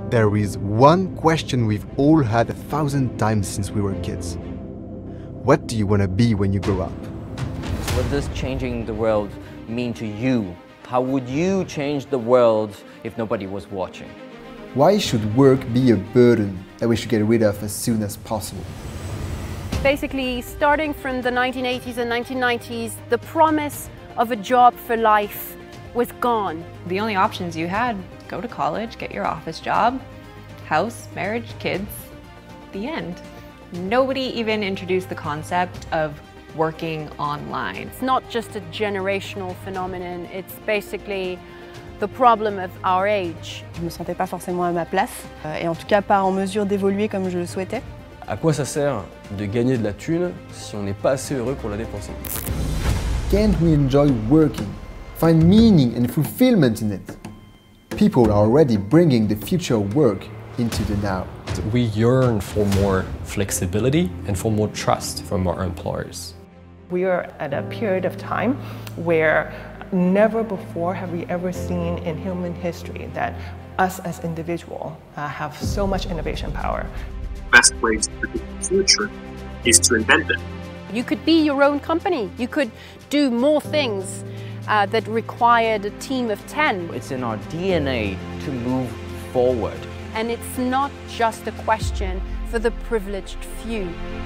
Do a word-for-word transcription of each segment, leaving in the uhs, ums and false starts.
There is one question we've all had a thousand times since we were kids. What do you want to be when you grow up? What does changing the world mean to you? How would you change the world if nobody was watching? Why should work be a burden that we should get rid of as soon as possible? Basically, starting from the nineteen eighties and nineteen nineties, the promise of a job for life was gone. The only options you had, go to college, get your office job, house, marriage, kids, the end. Nobody even introduced the concept of working online. It's not just a generational phenomenon, it's basically the problem of our age. Je me sentais pas forcément à ma place, euh, et en tout cas pas en mesure d'évoluer comme je le souhaitais. À quoi ça sert de gagner de la thune si on n'est pas assez heureux pour la dépenser? Can't we enjoy working, find meaning and fulfillment in it? People are already bringing the future of work into the now. We yearn for more flexibility and for more trust from our employers. We are at a period of time where never before have we ever seen in human history that us as individuals uh, have so much innovation power. The best way to predict the future is to invent it. You could be your own company. You could do more things uh, that required a team of ten. It's in our D N A to move forward. And it's not just a question for the privileged few.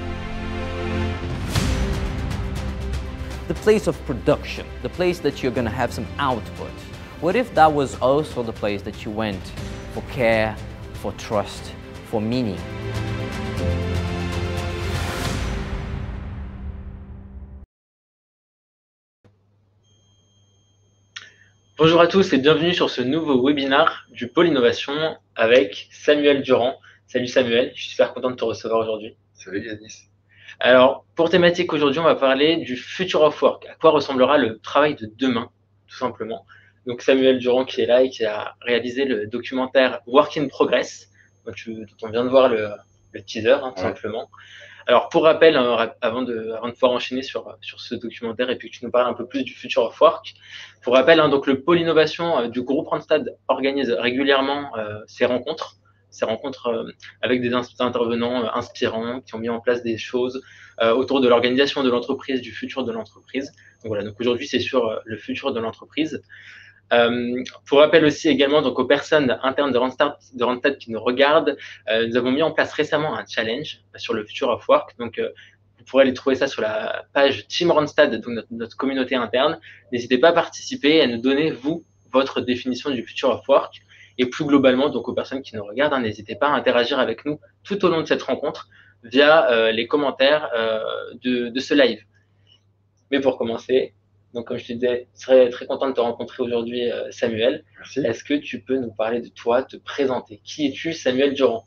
The place of production, the place that you're going to have some output. What if that was also the place that you went for care, for trust, for meaning? Bonjour à tous et bienvenue sur ce nouveau webinaire du Pôle Innovation avec Samuel Durand. Salut Samuel, je suis super content de te recevoir aujourd'hui. Salut Yanis. Alors, pour thématique aujourd'hui, on va parler du Future of Work. À quoi ressemblera le travail de demain, tout simplement. Donc Samuel Durand qui est là et qui a réalisé le documentaire Work in Progress, dont, tu, dont on vient de voir le, le teaser, hein, tout ouais. simplement. Alors, pour rappel, hein, avant, de, avant de pouvoir enchaîner sur, sur ce documentaire et puis que tu nous parles un peu plus du Future of Work, pour rappel, hein, donc le pôle innovation euh, du groupe Randstad organise régulièrement euh, ces rencontres, ces rencontres euh, avec des intervenants euh, inspirants qui ont mis en place des choses euh, autour de l'organisation de l'entreprise, du futur de l'entreprise. Donc voilà, donc aujourd'hui, c'est sur euh, le futur de l'entreprise. Euh, pour rappel aussi également donc aux personnes internes de Randstad, de Randstad qui nous regardent, euh, nous avons mis en place récemment un challenge sur le Future of Work. Donc, euh, vous pourrez aller trouver ça sur la page Team Randstad, donc notre, notre communauté interne. N'hésitez pas à participer et à nous donner, vous, votre définition du Future of Work. Et plus globalement, donc aux personnes qui nous regardent, hein, n'hésitez pas à interagir avec nous tout au long de cette rencontre via euh, les commentaires euh, de, de ce live. Mais pour commencer, donc, comme je te disais, je serais très content de te rencontrer aujourd'hui, euh, Samuel. Merci. Est-ce que tu peux nous parler de toi, te présenter? Qui es-tu, Samuel Durand?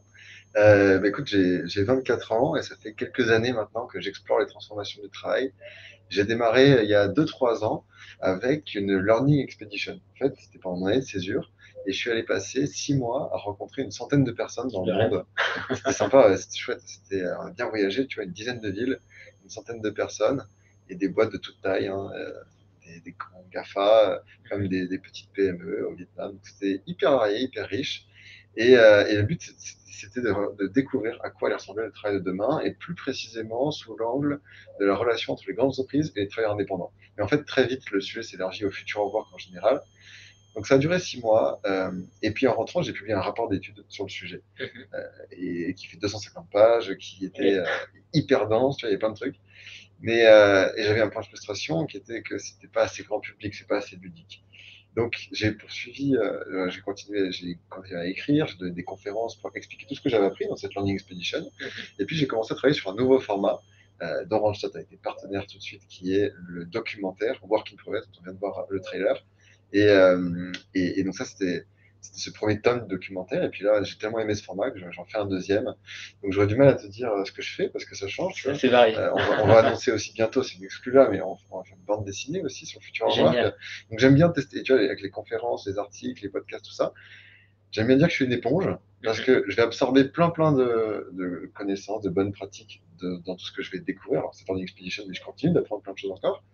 euh, bah, Écoute, j'ai vingt-quatre ans et ça fait quelques années maintenant que j'explore les transformations du travail. J'ai démarré il y a deux trois ans avec une Learning Expedition. En fait, c'était pendant mon année de césure et je suis allé passer six mois à rencontrer une centaine de personnes dans le monde. C'était sympa, c'était chouette. C'était bien voyagé, tu vois, une dizaine de villes, une centaine de personnes. Et des boîtes de toute taille, hein, euh, des, des grands GAFA, euh, comme des, des petites P M E au Vietnam. C'était hyper varié, hyper riche. Et, euh, et le but, c'était de, de découvrir à quoi allait ressembler le travail de demain, et plus précisément sous l'angle de la relation entre les grandes entreprises et les travailleurs indépendants. Mais en fait, très vite, le sujet s'élargit au Future of Work en général. Donc ça a duré six mois, euh, et puis en rentrant, j'ai publié un rapport d'études sur le sujet, euh, et, et qui fait deux cent cinquante pages, qui était euh, hyper dense, tu vois, il y avait plein de trucs. Mais euh, et j'avais un point de frustration qui était que c'était pas assez grand public, c'est pas assez ludique. Donc j'ai poursuivi, euh, j'ai continué, j'ai continué à écrire, j'ai donné des conférences pour expliquer tout ce que j'avais appris dans cette Learning Expedition. Et puis j'ai commencé à travailler sur un nouveau format euh, dont Randstad a été partenaire tout de suite, qui est le documentaire Work in Progress, dont on vient de voir le trailer. Et, euh, et, et donc ça c'était C'était ce premier tome de documentaire, et puis là, j'ai tellement aimé ce format que j'en fais un deuxième. Donc j'aurais du mal à te dire ce que je fais, parce que ça change. C'est varié. Euh, on, va, on va annoncer aussi bientôt, c'est une exclu là, mais on, on va faire une bande dessinée aussi sur Future of Work. Donc j'aime bien tester, tu vois, avec les conférences, les articles, les podcasts, tout ça. J'aime bien dire que je suis une éponge, parce que je vais absorber plein plein de, de connaissances, de bonnes pratiques de, dans tout ce que je vais découvrir. Alors c'est pas une expedition, mais je continue d'apprendre plein de choses encore.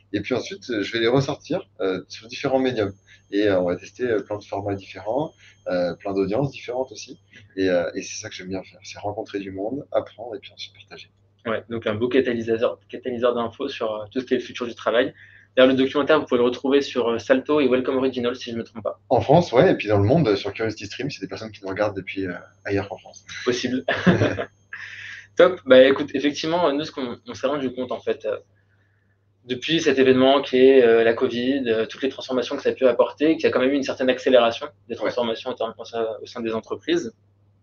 Et puis ensuite, je vais les ressortir euh, sur différents médiums. Et euh, on va tester euh, plein de formats différents, euh, plein d'audiences différentes aussi. Et, euh, et c'est ça que j'aime bien faire, c'est rencontrer du monde, apprendre et puis ensuite partager. Ouais, donc un beau catalyseur, catalyseur d'infos sur euh, tout ce qui est le futur du travail. D'ailleurs, le documentaire, vous pouvez le retrouver sur euh, Salto et Welcome Original, si je ne me trompe pas. En France, ouais, et puis dans le monde, sur Curiosity Stream, c'est des personnes qui nous regardent depuis euh, ailleurs qu'en France. Possible. Top. Bah écoute, effectivement, nous, ce qu'on on s'est rendu compte, en fait, euh, depuis cet événement qui est euh, la Covid, euh, toutes les transformations que ça a pu apporter, qu'il y a quand même eu une certaine accélération des transformations ouais. au sein des entreprises.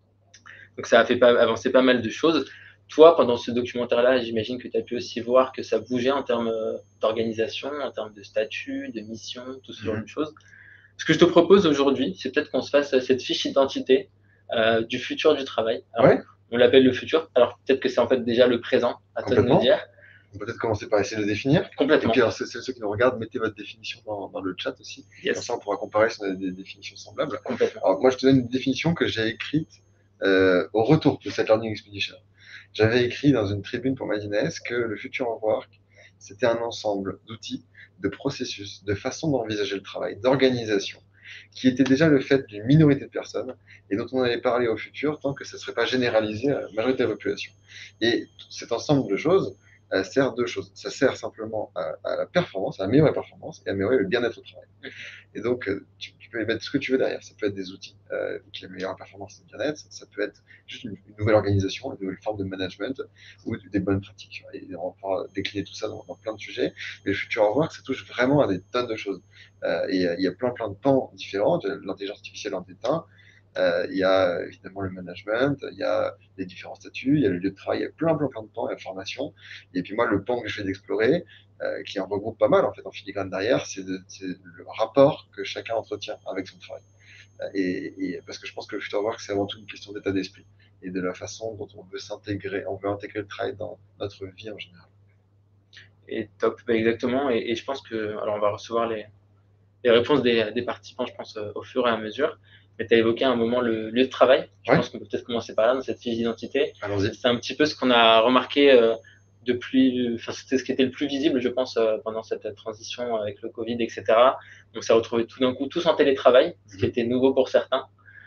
Donc ça a fait pas, avancer pas mal de choses. Toi, pendant ce documentaire-là, j'imagine que tu as pu aussi voir que ça bougeait en termes d'organisation, en termes de statut, de mission, tout ce genre mmh. de choses. Ce que je te propose aujourd'hui, c'est peut-être qu'on se fasse cette fiche d'identité euh, du futur du travail. Alors, ouais. On l'appelle le futur, alors peut-être que c'est en fait déjà le présent, à toi de nous dire. On peut peut-être commencer par essayer de le définir. Complètement. Et puis, alors, ceux, ceux qui nous regardent, mettez votre définition dans, dans le chat aussi. Yes. Comme ça, on pourra comparer si on a des définitions semblables. Complètement. Alors, moi, je te donne une définition que j'ai écrite euh, au retour de cette Learning Expedition. J'avais écrit dans une tribune pour Madines que le Future of Work, c'était un ensemble d'outils, de processus, de façons d'envisager le travail, d'organisation, qui était déjà le fait d'une minorité de personnes et dont on allait parler au futur tant que ça ne serait pas généralisé à la majorité de la population. Et cet ensemble de choses euh, sert deux choses. Ça sert simplement à, à la performance, à améliorer la performance et à améliorer le bien-être au travail. Et donc, euh, tu, tu peux mettre ce que tu veux derrière. Ça peut être des outils euh, qui améliorent la performance et le bien-être. Ça peut être juste une, une nouvelle organisation, une nouvelle forme de management ou des bonnes pratiques. Et on va décliner tout ça dans, dans plein de sujets. Mais le Future of Work, ça touche vraiment à des tonnes de choses. Euh, et il y a plein, plein de pans différents. L'intelligence artificielle en est un. Euh, il y a évidemment le management, il y a les différents statuts, il y a le lieu de travail, il y a plein, plein, plein de pans, il y a la formation. Et puis moi, le pan que je vais d'explorer, euh, qui en regroupe pas mal en fait en filigrane derrière, c'est de, le rapport que chacun entretient avec son travail. Et, et parce que je pense que le Future Work, c'est avant tout une question d'état d'esprit et de la façon dont on veut s'intégrer, on veut intégrer le travail dans notre vie en général. Et top, bah exactement. Et, et je pense que, alors on va recevoir les, les réponses des, des participants, je pense, au fur et à mesure. Mais tu as évoqué à un moment le lieu de travail. Je ouais. pense qu'on peut peut-être commencer par là, dans cette fiche d'identité. C'est un petit peu ce qu'on a remarqué euh, depuis, enfin, c'était ce qui était le plus visible, je pense, euh, pendant cette transition avec le Covid, et cetera. Donc, ça a retrouvé tout d'un coup tous en télétravail, ce qui était nouveau pour certains.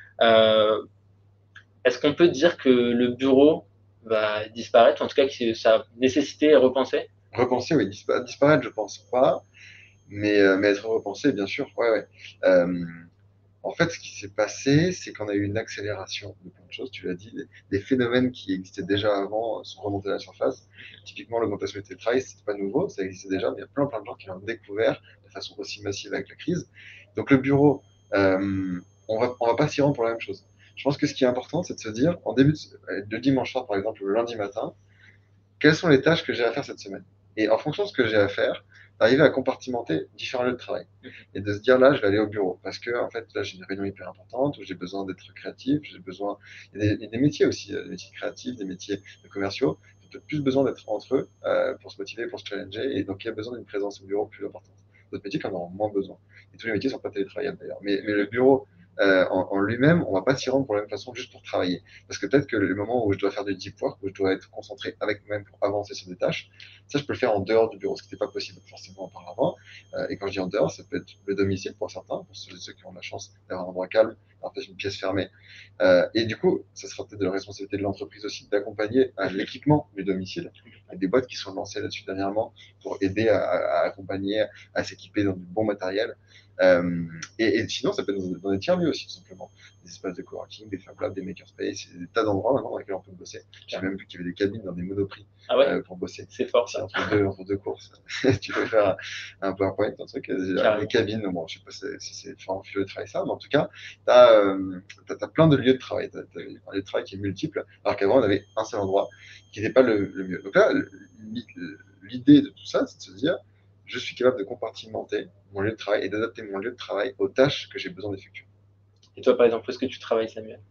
Euh, Est-ce qu'on peut dire que le bureau va disparaître, en tout cas que ça nécessité repenser? Repenser, oui. Dispa disparaître, je pense pas. Mais, euh, mais être repensé, bien sûr. Ouais, ouais. Euh, En fait, ce qui s'est passé, c'est qu'on a eu une accélération de plein de choses. Tu l'as dit, des, des phénomènes qui existaient déjà avant sont remontés à la surface. Typiquement, l'augmentation du télétravail, c'était pas nouveau, ça existait déjà, mais il y a plein, plein de gens qui l'ont découvert de façon aussi massive avec la crise. Donc, le bureau, euh, on va, on va pas s'y rendre pour la même chose. Je pense que ce qui est important, c'est de se dire, en début de, de dimanche soir, par exemple, le lundi matin, quelles sont les tâches que j'ai à faire cette semaine? Et en fonction de ce que j'ai à faire, d'arriver à compartimenter différents lieux de travail et de se dire là je vais aller au bureau parce que en fait là j'ai une réunion hyper importante où j'ai besoin d'être créatif, j'ai besoin il y, a des, il y a des métiers aussi, des métiers créatifs, des métiers commerciaux, j'ai peut-être plus besoin d'être entre eux euh, pour se motiver, pour se challenger et donc il y a besoin d'une présence au bureau plus importante. D'autres métiers qui en auront moins besoin et tous les métiers sont pas télétravaillables d'ailleurs, mais, mais le bureau Euh, en, en lui-même, on va pas s'y rendre pour la même façon juste pour travailler. Parce que peut-être que le moment où je dois faire du deep work, où je dois être concentré avec moi-même pour avancer sur des tâches, ça je peux le faire en dehors du bureau, ce qui n'était pas possible forcément auparavant. Euh, et quand je dis en dehors, ça peut être le domicile pour certains, pour ceux, ceux qui ont la chance d'avoir un endroit calme, d'avoir peut-être une pièce fermée. Euh, et du coup, ça sera peut-être de la responsabilité de l'entreprise aussi d'accompagner à l'équipement du domicile. Il y a des boîtes qui sont lancées là-dessus dernièrement pour aider à, à accompagner, à s'équiper dans du bon matériel. Euh, et, et sinon, ça peut être dans des tiers-lieux aussi, tout simplement. Des espaces de coworking, des Fab Labs, des makerspace, des tas d'endroits maintenant dans lesquels on peut bosser. J'ai même vu qu'il y avait des cabines dans des monoprix ah ouais euh, pour bosser. C'est fort ça. Entre deux, entre deux courses. Tu peux faire un PowerPoint, un truc, des cabines. Bon, je sais pas si c'est vraiment le travail ça, mais en tout cas, tu as, euh, as plein de lieux de travail. Tu as, as un lieu de travail qui est multiple, alors qu'avant, on avait un seul endroit qui n'était pas le, le mieux. Donc là, l'idée de tout ça, c'est de se dire, je suis capable de compartimenter mon lieu de travail et d'adapter mon lieu de travail aux tâches que j'ai besoin d'effectuer. Et toi, par exemple, où est-ce que tu travailles, Samuel?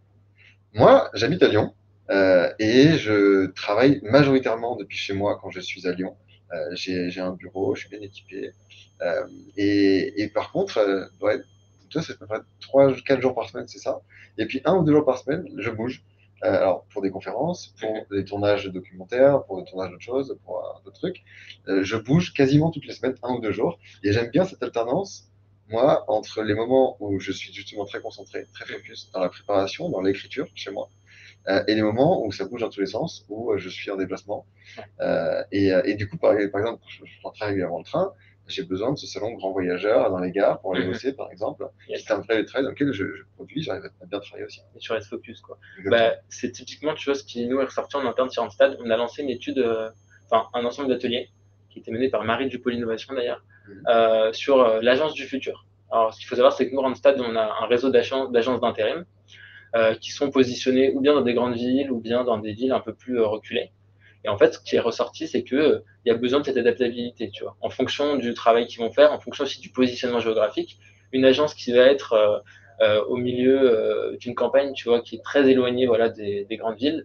Moi, j'habite à Lyon euh, et je travaille majoritairement depuis chez moi quand je suis à Lyon. Euh, j'ai un bureau, je suis bien équipé. Euh, et, et par contre, euh, ouais, ça, c'est à peu près trois quatre jours par semaine, c'est ça. Et puis un ou deux jours par semaine, je bouge. Euh, alors, pour des conférences, pour des tournages de documentaires, pour des tournages d'autres choses, pour euh, d'autres trucs, euh, je bouge quasiment toutes les semaines, un ou deux jours. Et j'aime bien cette alternance, moi, entre les moments où je suis justement très concentré, très focus dans la préparation, dans l'écriture chez moi, euh, et les moments où ça bouge dans tous les sens, où euh, je suis en déplacement. Euh, et, euh, et du coup, par, par exemple, je, je prends très régulièrement le train, j'ai besoin de ce salon grand voyageur dans les gares pour aller Mhm. bosser, par exemple. Yes. C'est un vrai travail dans lequel je, je produis, j'arrive à bien travailler aussi. Et tu restes focus, quoi. Exactement. Bah, c'est typiquement, tu vois, ce qui nous est ressorti en interne sur Randstad. On a lancé une étude, euh, enfin, un ensemble d'ateliers qui était mené par Marie du Pôle Innovation d'ailleurs, Mhm. euh, sur euh, l'agence du futur. Alors, ce qu'il faut savoir, c'est que nous, Randstad, on a un réseau d'agences d'agences d'intérim euh, qui sont positionnées ou bien dans des grandes villes ou bien dans des villes un peu plus euh, reculées. Et en fait, ce qui est ressorti, c'est que euh, il y a besoin de cette adaptabilité, tu vois, en fonction du travail qu'ils vont faire, en fonction aussi du positionnement géographique. Une agence qui va être euh, euh, au milieu euh, d'une campagne, tu vois, qui est très éloignée, voilà, des, des grandes villes,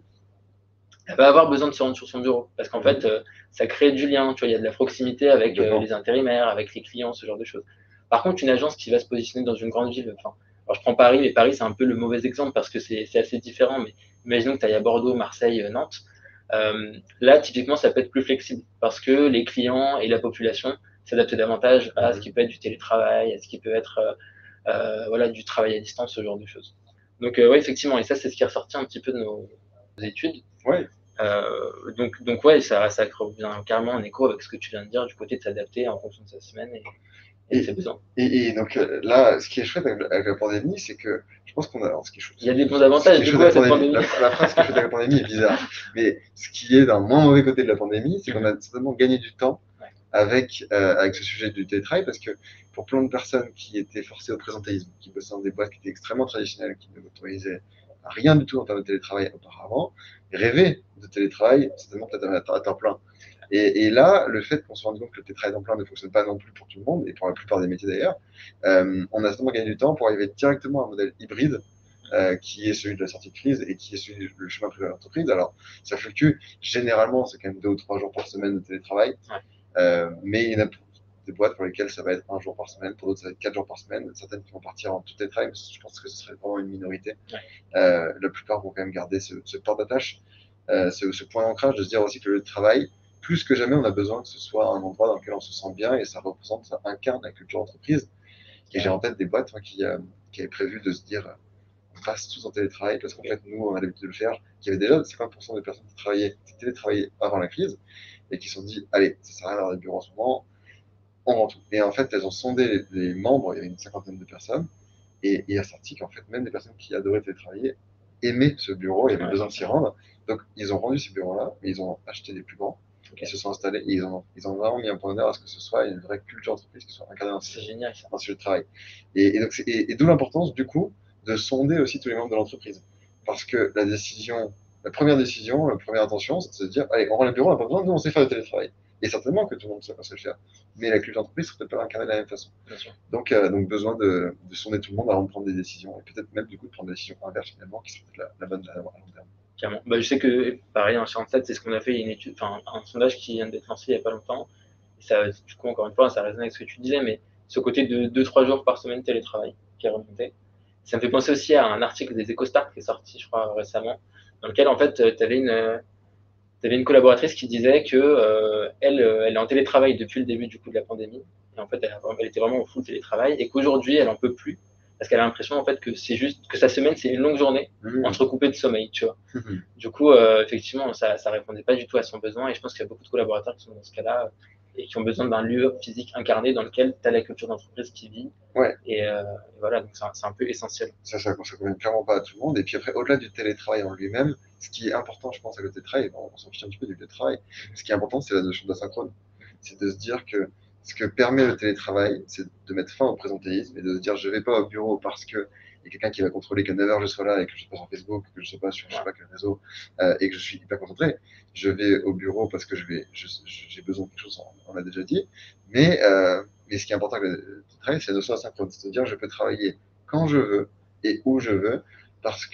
elle va avoir besoin de se rendre sur son bureau, parce qu'en fait, euh, ça crée du lien, tu vois, il y a de la proximité avec euh, les intérimaires, avec les clients, ce genre de choses. Par contre, une agence qui va se positionner dans une grande ville, enfin, alors je prends Paris, mais Paris, c'est un peu le mauvais exemple parce que c'est c'est assez différent, mais imaginons que tu ailles à Bordeaux, Marseille, euh, Nantes. Euh, là, typiquement, ça peut être plus flexible parce que les clients et la population s'adaptent davantage à ce qui peut être du télétravail, à ce qui peut être euh, euh, voilà, du travail à distance, ce genre de choses. Donc, euh, oui, effectivement, et ça, c'est ce qui est ressorti un petit peu de nos études. Ouais. Euh, donc, donc, ouais, ça, ça revient carrément en écho avec ce que tu viens de dire, du côté de s'adapter en fonction de sa semaine et, et, Et, de ses besoins. Et, et donc euh, là, ce qui est chouette avec, avec la pandémie, c'est que je pense qu'on a. Alors, ce qui est chouette, Il y a des bons avantages, du coup, à cette pandémie. La, la phrase qui est chouette avec la pandémie est bizarre. Mais ce qui est d'un moins mauvais côté de la pandémie, c'est qu'on a certainement gagné du temps avec, euh, avec ce sujet du télétravail, parce que pour plein de personnes qui étaient forcées au présentéisme, qui bossaient dans des boîtes qui étaient extrêmement traditionnelles, qui ne m'autorisaient rien du tout en termes de télétravail auparavant, rêvaient de télétravail, certainement peut-être à temps plein. Et, et là, le fait qu'on se rende compte que le télétravail temps plein ne fonctionne pas non plus pour tout le monde, et pour la plupart des métiers d'ailleurs, euh, on a certainement gagné du temps pour arriver directement à un modèle hybride, euh, qui est celui de la sortie de crise et qui est celui du chemin prévu à l'entreprise. Alors, ça fluctue. Généralement, c'est quand même deux ou trois jours par semaine de télétravail. Ouais. Euh, mais il y en a des boîtes pour lesquelles ça va être un jour par semaine, pour d'autres ça va être quatre jours par semaine, certaines qui vont partir en tout télétravail, mais je pense que ce serait vraiment une minorité. Ouais. Euh, la plupart vont quand même garder ce, ce port d'attache, euh, ce, ce point d'ancrage, de se dire aussi que le travail, plus que jamais, on a besoin que ce soit un endroit dans lequel on se sent bien et ça représente, ça incarne la culture d'entreprise. Et j'ai en tête des boîtes hein, qui, euh, qui avaient prévu de se dire on passe tous en télétravail parce qu'en fait, nous, on a l'habitude de le faire, qui avait déjà cinquante pour cent des personnes qui travaillaient, qui télétravaillaient avant la crise et qui se sont dit allez, ça sert à rien d'avoir des bureaux en ce moment, on vend tout. Et en fait, elles ont sondé les, les membres, il y avait une cinquantaine de personnes, et il est sorti qu'en fait, même des personnes qui adoraient télétravailler aimaient ce bureau et avaient ouais. besoin de s'y rendre. Donc, ils ont rendu ces bureaux-là, mais ils ont acheté des plus grands. Okay. Ils se sont installés et ils ont, ils ont vraiment mis un point d'honneur à ce que ce soit une vraie culture d'entreprise qui soit incarnée dans ce sujet de travail. Et, et, donc et, et d'où l'importance, du coup, de sonder aussi tous les membres de l'entreprise. Parce que la décision, la première décision, la première intention, c'est de se dire, allez, on rend les bureaux, on n'a pas besoin, nous, on sait faire le télétravail. Et certainement que tout le monde sait pas se le faire. Mais la culture d'entreprise serait peut-être pas incarnée de la même façon. Donc, euh, donc besoin de, de sonder tout le monde avant de prendre des décisions. Et peut-être même, du coup, de prendre des décisions inverses, finalement, qui serait la, la bonne à long terme. Carrément. Bah, je sais que, pareil, en Randstad, c'est ce qu'on a fait, il y a une étude, enfin, un sondage qui vient d'être lancé il n'y a pas longtemps. Et ça, du coup, encore une fois, ça résonne avec ce que tu disais, mais ce côté de deux trois jours par semaine télétravail qui est remonté. Ça me fait penser aussi à un article des EcoStars qui est sorti, je crois, récemment, dans lequel, en fait, tu avais une, t'avais une collaboratrice qui disait que euh, elle, elle est en télétravail depuis le début du coup de la pandémie. Et en fait, elle, elle était vraiment au full télétravail et qu'aujourd'hui, elle en peut plus. Parce qu'elle a l'impression en fait que c'est juste que sa semaine c'est une longue journée mmh. entrecoupée de sommeil, tu vois. Mmh. Du coup, euh, effectivement, ça, ça répondait pas du tout à son besoin et je pense qu'il y a beaucoup de collaborateurs qui sont dans ce cas-là et qui ont besoin d'un lieu physique incarné dans lequel tu as la culture d'entreprise qui vit. Ouais. Et, euh, et voilà, donc c'est un, c'est un peu essentiel. Ça, ça, ça convient clairement pas à tout le monde. Et puis après, au-delà du télétravail en lui-même, ce qui est important, je pense, avec le télétravail, on, on s'en fiche un petit peu du télétravail, ce qui est important, c'est la notion d'asynchrone. C'est de se dire que ce que permet le télétravail, c'est de mettre fin au présentéisme et de se dire je vais pas au bureau parce que il y a quelqu'un qui va contrôler qu'à neuf heures je sois là et que je sois pas sur Facebook, que je sois pas sur je sais pas quel réseau euh, et que je suis hyper concentré. Je vais au bureau parce que je vais, je, j'ai besoin de quelque chose, on l'a déjà dit. Mais, euh, mais ce qui est important avec le télétravail, c'est la notion d'asynchrone, c'est de dire je peux travailler quand je veux et où je veux parce que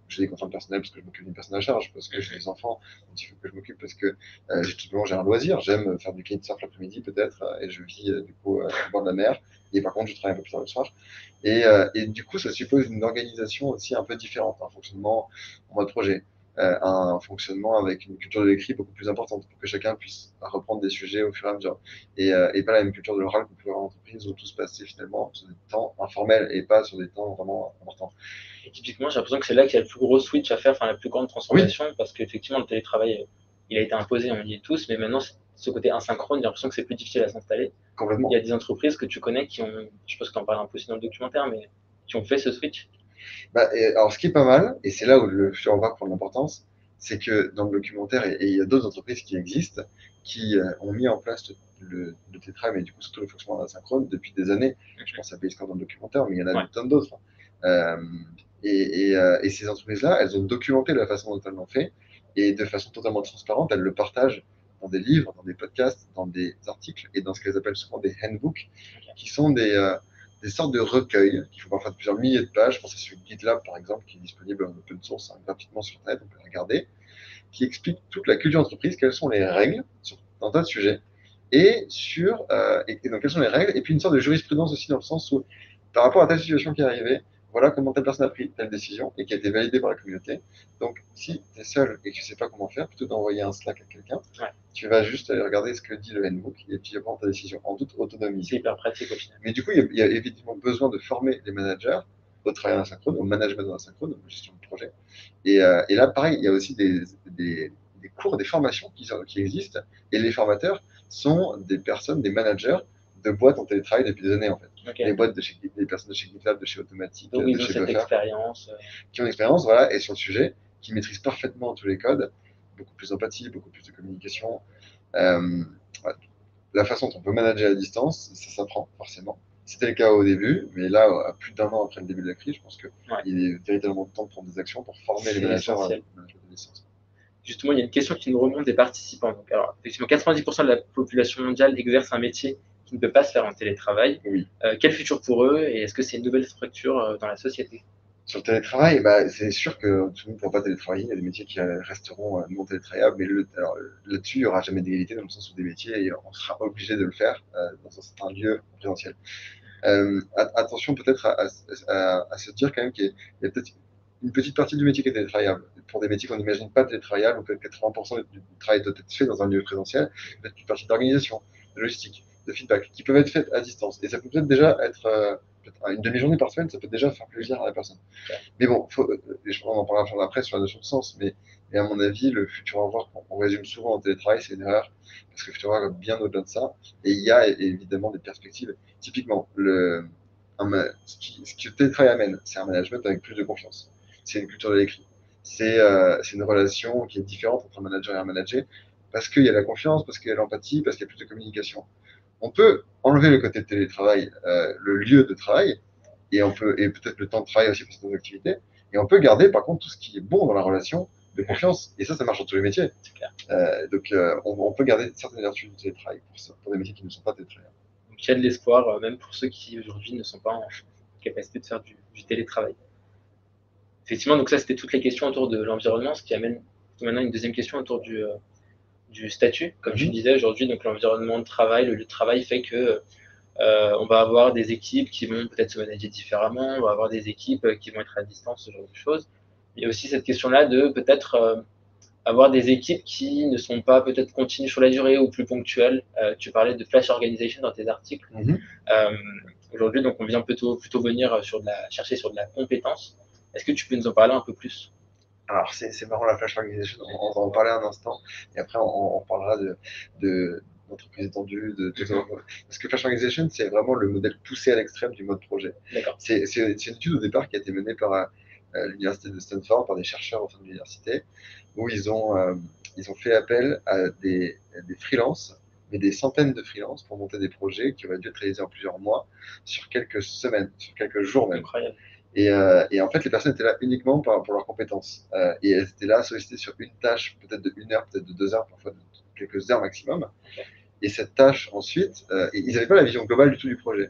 j'ai des contraintes personnelles parce que je m'occupe d'une personne à charge, parce que j'ai des enfants dont il faut que je m'occupe, parce que euh, j'ai tout simplement j'ai un loisir, j'aime faire du kitesurf l'après-midi peut-être, euh, et je vis euh, du coup euh, au bord de la mer, et par contre je travaille un peu plus tard le soir. Et, euh, et du coup ça suppose une organisation aussi un peu différente, un fonctionnement en mode projet, euh, un fonctionnement avec une culture de l'écrit beaucoup plus importante pour que chacun puisse reprendre des sujets au fur et à mesure. Et, euh, et pas la même culture de l'oral qu'on peut avoir en entreprise où tout se passait finalement sur des temps informels et pas sur des temps vraiment importants. Et typiquement, j'ai l'impression que c'est là qu'il y a le plus gros switch à faire, enfin la plus grande transformation, oui. Parce qu'effectivement, le télétravail, il a été imposé, on y est tous, mais maintenant, ce côté asynchrone, j'ai l'impression que c'est plus difficile à s'installer. Complètement. Il y a des entreprises que tu connais qui ont, je pense que tu en parles un peu aussi dans le documentaire, mais qui ont fait ce switch. Bah, et, alors, ce qui est pas mal, et c'est là où le futur va prendre l'importance, c'est que dans le documentaire, et, et il y a d'autres entreprises qui existent, qui euh, ont mis en place le, le télétravail, mais du coup surtout le fonctionnement asynchrone depuis des années. Je pense à Payscore dans le documentaire, mais il y en a ouais. tonnes d'autres. Euh, et, et, euh, et ces entreprises-là, elles ont documenté la façon dont elles l'ont fait, et de façon totalement transparente, elles le partagent dans des livres, dans des podcasts, dans des articles, et dans ce qu'elles appellent souvent des handbooks, qui sont des, euh, des sortes de recueils qui font parfois de plusieurs milliers de pages. Je pense à celui de GitLab, par exemple, qui est disponible en open source hein, gratuitement sur Internet, on peut regarder, qui explique toute la culture d'entreprise, quelles sont les règles sur un tas de sujets, et, sur, euh, et, et donc quelles sont les règles, et puis une sorte de jurisprudence aussi dans le sens où, par rapport à telle situation qui est arrivée, voilà comment telle personne a pris telle décision et qui a été validée par la communauté. Donc, si tu es seul et que tu ne sais pas comment faire, plutôt d'envoyer un Slack à quelqu'un, ouais. tu vas juste aller regarder ce que dit le handbook et puis prendre ta décision en toute autonomie. C'est hyper pratique au final. Mais du coup, il y, a, il y a évidemment besoin de former les managers au travail en asynchrone, au management en asynchrone, à la gestion de projet. Et, euh, et là, pareil, il y a aussi des, des, des cours, des formations qui, qui existent. Et les formateurs sont des personnes, des managers de boîtes en télétravail depuis des années en fait. Okay. Les boîtes de chez des personnes de chez GitLab, de chez Automatic, donc, de ils ont chez cette Buffer, expérience. qui ont l'expérience, voilà, et sur le sujet, qui maîtrisent parfaitement tous les codes, beaucoup plus d'empathie, beaucoup plus de communication. Euh, voilà. La façon dont on peut manager à distance, ça s'apprend forcément. C'était le cas au début, mais là, à plus d'un an après le début de la crise, je pense qu'il ouais. est véritablement temps de prendre des actions pour former les managers à manager à distance. Justement, il y a une question qui nous remonte des participants. Donc, alors, effectivement, quatre-vingt-dix pour cent de la population mondiale exerce un métier qui ne peut pas se faire en télétravail. Oui. Euh, quel futur pour eux et est-ce que c'est une nouvelle structure euh, dans la société? Sur le télétravail, bah, c'est sûr que tout le monde ne pourra pas télétravailler. Il y a des métiers qui resteront euh, non télétravaillables, mais le, là-dessus, il n'y aura jamais d'égalité dans le sens où des métiers, on sera obligé de le faire euh, dans un certain lieu présentiel. Euh, attention peut-être à, à, à, à se dire quand même qu'il y a, a peut-être une petite partie du métier qui est télétravaillable. Pour des métiers qu'on n'imagine pas télétravaillables, peut-être quatre-vingts pour cent du travail doit être fait dans un lieu présentiel, peut-être une partie d'organisation, de logistique, de feedback, qui peuvent être faites à distance. Et ça peut peut-être déjà être euh, peut une demi-journée par semaine, ça peut déjà faire plaisir à la personne. Okay. Mais bon, faut, et je on en parlera après sur la notion de sens, mais, mais à mon avis, le futur au revoir, on résume souvent en télétravail, c'est une erreur, parce que le futur au revoir va bien au-delà de ça. Et il y a évidemment des perspectives. Typiquement, le, un, ce, qui, ce que le télétravail amène, c'est un management avec plus de confiance. C'est une culture de l'écrit. C'est euh, une relation qui est différente entre un manager et un manager, parce qu'il y a la confiance, parce qu'il y a l'empathie, parce qu'il y a plus de communication. On peut enlever le côté de télétravail, euh, le lieu de travail, et on peut et peut-être le temps de travail aussi pour certaines activités, et on peut garder par contre tout ce qui est bon dans la relation de confiance, et ça, ça marche dans tous les métiers. Euh, donc euh, on, on peut garder certaines vertus du télétravail pour, ça, pour des métiers qui ne sont pas télétravailleurs. Donc il y a de l'espoir, euh, même pour ceux qui aujourd'hui ne sont pas en capacité de faire du, du télétravail. Effectivement, donc ça c'était toutes les questions autour de l'environnement, ce qui amène maintenant une deuxième question autour du, euh, du statut. Comme mm-hmm. tu disais aujourd'hui, donc l'environnement de travail, le lieu de travail fait que euh, on va avoir des équipes qui vont peut-être se manager différemment, on va avoir des équipes qui vont être à distance, ce genre de choses. Il y a aussi cette question-là de peut-être euh, avoir des équipes qui ne sont pas peut-être continues sur la durée ou plus ponctuelles. Euh, tu parlais de flash organization dans tes articles. Mm-hmm. euh, aujourd'hui, donc on vient plutôt, plutôt venir sur de la, chercher sur de la compétence. Est-ce que tu peux nous en parler un peu plus? Alors, c'est marrant la flash organization, on va en parler un instant, et après on, on parlera de, de d'entreprise étendue, de, de, de, parce que flash organization, c'est vraiment le modèle poussé à l'extrême du mode projet. C'est une étude au départ qui a été menée par euh, l'université de Stanford, par des chercheurs au sein de l'université, où ils ont, euh, ils ont fait appel à des, à des freelances, mais des centaines de freelances pour monter des projets qui auraient dû être réalisés en plusieurs mois, sur quelques semaines, sur quelques jours même. Incroyable. Et, euh, et en fait, les personnes étaient là uniquement pour, pour leurs compétences. Euh, et elles étaient là sollicitées sur une tâche, peut-être de une heure, peut-être de deux heures, parfois de quelques heures maximum. Okay. Et cette tâche, ensuite, euh, ils n'avaient pas la vision globale du tout du projet.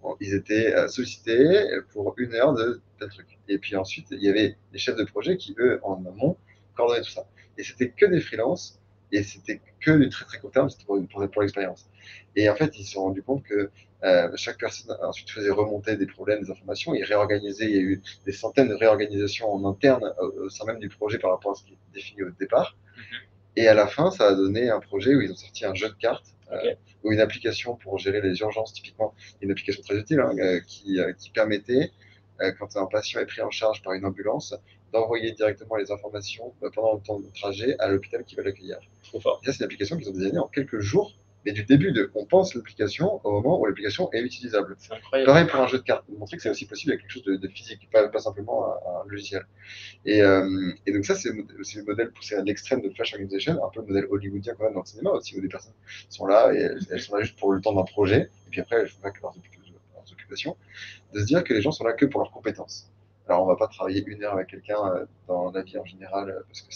ils étaient euh, sollicités pour une heure de tel truc. Et puis ensuite, il y avait les chefs de projet qui, eux, en amont, coordonnaient tout ça. Et c'était que des freelances, et c'était que du très très court terme, c'était pour, pour, pour l'expérience. Et en fait, ils se sont rendus compte que euh, chaque personne ensuite faisait remonter des problèmes, des informations, ils réorganisaient, il y a eu des centaines de réorganisations en interne au, au sein même du projet par rapport à ce qui était défini au départ. Et à la fin, ça a donné un projet où ils ont sorti un jeu de cartes, okay. euh, ou une application pour gérer les urgences, typiquement, une application très utile, hein, euh, qui, euh, qui permettait, euh, quand un patient est pris en charge par une ambulance, d'envoyer directement les informations euh, pendant le temps de trajet à l'hôpital qui va l'accueillir. Et ça, c'est une application qu'ils ont designée en quelques jours, mais du début de on pense l'application au moment où l'application est utilisable. C'est incroyable. Pareil pour un jeu de cartes, pour montrer que c'est aussi possible avec quelque chose de, de physique, pas, pas simplement un, un logiciel. Et, euh, et donc ça, c'est le modèle poussé à l'extrême de Flash Organization, un peu le modèle hollywoodien quand même dans le cinéma aussi, où des personnes sont là et elles, elles sont là juste pour le temps d'un projet, et puis après elles font pas que leurs, leurs occupations, de se dire que les gens sont là que pour leurs compétences. Alors on va pas travailler une heure avec quelqu'un dans la vie en général, parce que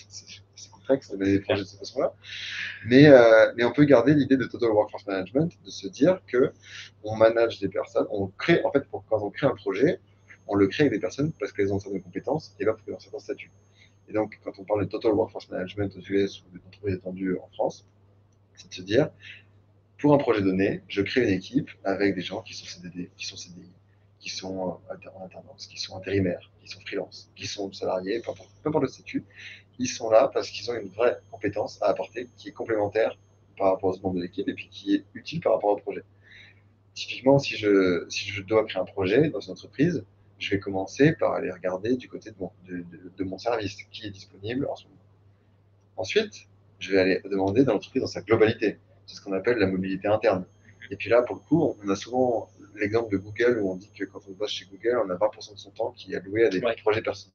c'est complexe de mener des projets de cette façon-là, mais, euh, mais on peut garder l'idée de Total Workforce Management, de se dire que on manage des personnes, on crée, en fait, pour, quand on crée un projet, on le crée avec des personnes parce qu'elles ont certaines compétences et pas parce qu'elles ont certains statuts. Et donc, quand on parle de Total Workforce Management aux U S ou d'entreprises étendues en France, c'est de se dire, pour un projet donné, je crée une équipe avec des gens qui sont C D D, qui sont C D I, qui sont en alternance, qui sont intérimaires, qui sont freelance, qui sont salariés, peu importe, peu importe le statut. Ils sont là parce qu'ils ont une vraie compétence à apporter qui est complémentaire par rapport aux membres de l'équipe et puis qui est utile par rapport au projet. Typiquement, si je, si je dois créer un projet dans une entreprise, je vais commencer par aller regarder du côté de mon, de, de, de mon service, qui est disponible en ce moment. Ensuite, je vais aller demander dans l'entreprise dans sa globalité. C'est ce qu'on appelle la mobilité interne. Et puis là, pour le coup, on a souvent l'exemple de Google où on dit que quand on bosse chez Google, on a vingt pour cent de son temps qui est alloué à des ouais. projets personnels.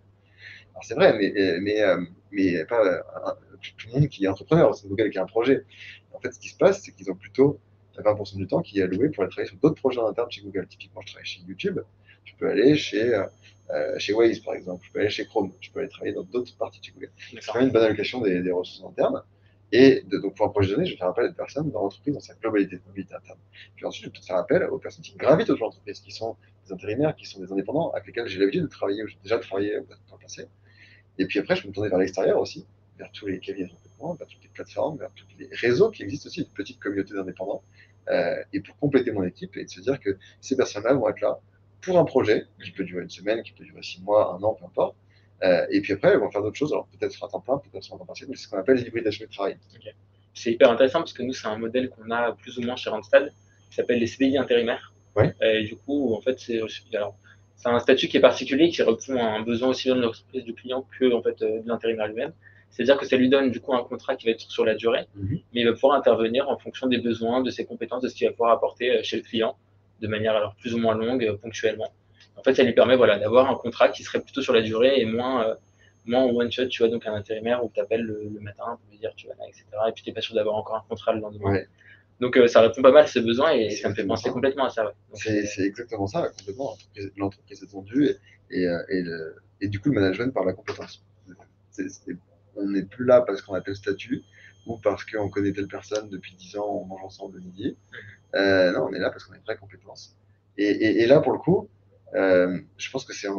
Alors c'est vrai, mais, mais, mais pas tout le monde qui est entrepreneur, c'est Google qui a un projet. En fait, ce qui se passe, c'est qu'ils ont plutôt vingt pour cent du temps qui est alloué pour aller travailler sur d'autres projets en interne chez Google. Typiquement, je travaille chez YouTube, je peux aller chez, euh, chez Waze, par exemple, je peux aller chez Chrome, je peux aller travailler dans d'autres parties de chez Google. C'est quand même une bonne allocation des, des ressources internes. Et de, donc, pour un projet donné, je vais faire appel à des personnes dans l'entreprise dans sa globalité de mobilité interne. Puis ensuite, je vais peut-être faire appel aux personnes qui gravitent autour de l'entreprise, qui sont des intérimaires, qui sont des indépendants, avec lesquels j'ai l'habitude de travailler, ou j'ai déjà travaillé dans le passé. Et puis après, je peux me tourner vers l'extérieur aussi, vers tous les cabinets de recrutement, vers toutes les plateformes, vers tous les réseaux qui existent aussi, de petites communautés d'indépendants, euh, et pour compléter mon équipe et de se dire que ces personnes-là vont être là pour un projet qui peut durer une semaine, qui peut durer six mois, un an, peu importe. Euh, et puis après, elles vont faire d'autres choses, alors peut-être sur un temps plein, peut-être sur un temps partiel, mais c'est ce qu'on appelle l'hybridation du travail. Okay. C'est hyper intéressant parce que nous, c'est un modèle qu'on a plus ou moins chez Randstad, qui s'appelle les C D I intérimaires. Ouais. Et du coup, en fait, c'est c'est un statut qui est particulier, qui répond à un besoin aussi bien de l'entreprise du client que en fait, de l'intérimaire lui-même. C'est-à-dire que ça lui donne du coup un contrat qui va être sur la durée, mm-hmm. mais il va pouvoir intervenir en fonction des besoins, de ses compétences, de ce qu'il va pouvoir apporter chez le client, de manière alors plus ou moins longue, ponctuellement. En fait, ça lui permet voilà, d'avoir un contrat qui serait plutôt sur la durée et moins, euh, moins en one shot, tu vois, donc un intérimaire où tu appelles le, le matin pour lui dire tu vas là, et cetera. Et puis tu n'es pas sûr d'avoir encore un contrat le lendemain. Ouais. Donc euh, ça répond pas mal à ses besoins et ça me fait penser ça. complètement à ça. Ouais. C'est exactement ça, complètement. L'entreprise étendue et, et, et, le, et du coup le management par la compétence. C est, c est, on n'est plus là parce qu'on a tel statut ou parce qu'on connaît telle personne depuis dix ans, on mange ensemble le midi. Mm-hmm. euh, non, on est là parce qu'on a une vraie compétence. Et, et, et là, pour le coup, euh, je pense que c'est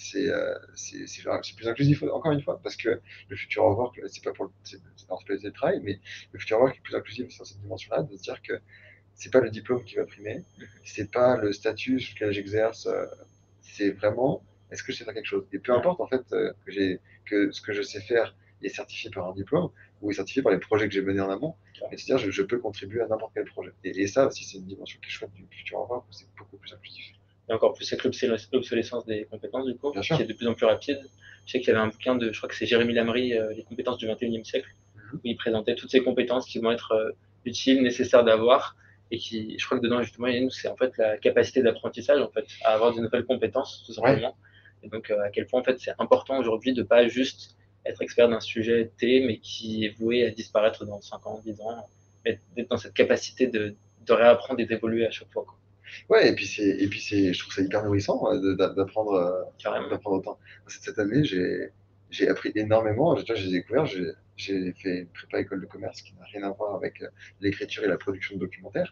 euh, plus inclusif, encore une fois, parce que le futur work, c'est pas pour le de travail, mais le futur work est plus inclusif sur cette dimension-là, de se dire que c'est pas le diplôme qui va primer, c'est pas le statut sur lequel j'exerce, euh, c'est vraiment est-ce que je sais faire quelque chose. Et peu importe en fait euh, que, j'ai, que ce que je sais faire est certifié par un diplôme ou est certifié par les projets que j'ai menés en amont, mais c'est-à-dire je, je peux contribuer à n'importe quel projet. Et, et ça aussi, c'est une dimension qui est chouette du futur work, c'est beaucoup plus inclusif. Et encore plus avec l'obsolescence des compétences, du coup, qui est de plus en plus rapide. Je sais qu'il y avait un bouquin de, je crois que c'est Jérémy Lamry, euh, Les compétences du vingt et unième siècle, mm-hmm. où il présentait toutes ces compétences qui vont être euh, utiles, nécessaires d'avoir, et qui, je crois que dedans, justement, c'est en fait la capacité d'apprentissage, en fait, à avoir de nouvelles compétences, tout simplement. Ouais. Et donc, euh, à quel point, en fait, c'est important aujourd'hui de pas juste être expert d'un sujet T, mais qui est voué à disparaître dans cinq ans, dix ans, mais d'être dans cette capacité de, de réapprendre et d'évoluer à chaque fois, quoi. Ouais, et puis c'est, et puis c'est, je trouve ça hyper nourrissant d'apprendre, euh, d'apprendre autant. Cette année, j'ai, j'ai appris énormément. J'ai, j'ai découvert, j'ai, j'ai fait une prépa école de commerce qui n'a rien à voir avec l'écriture et la production de documentaires.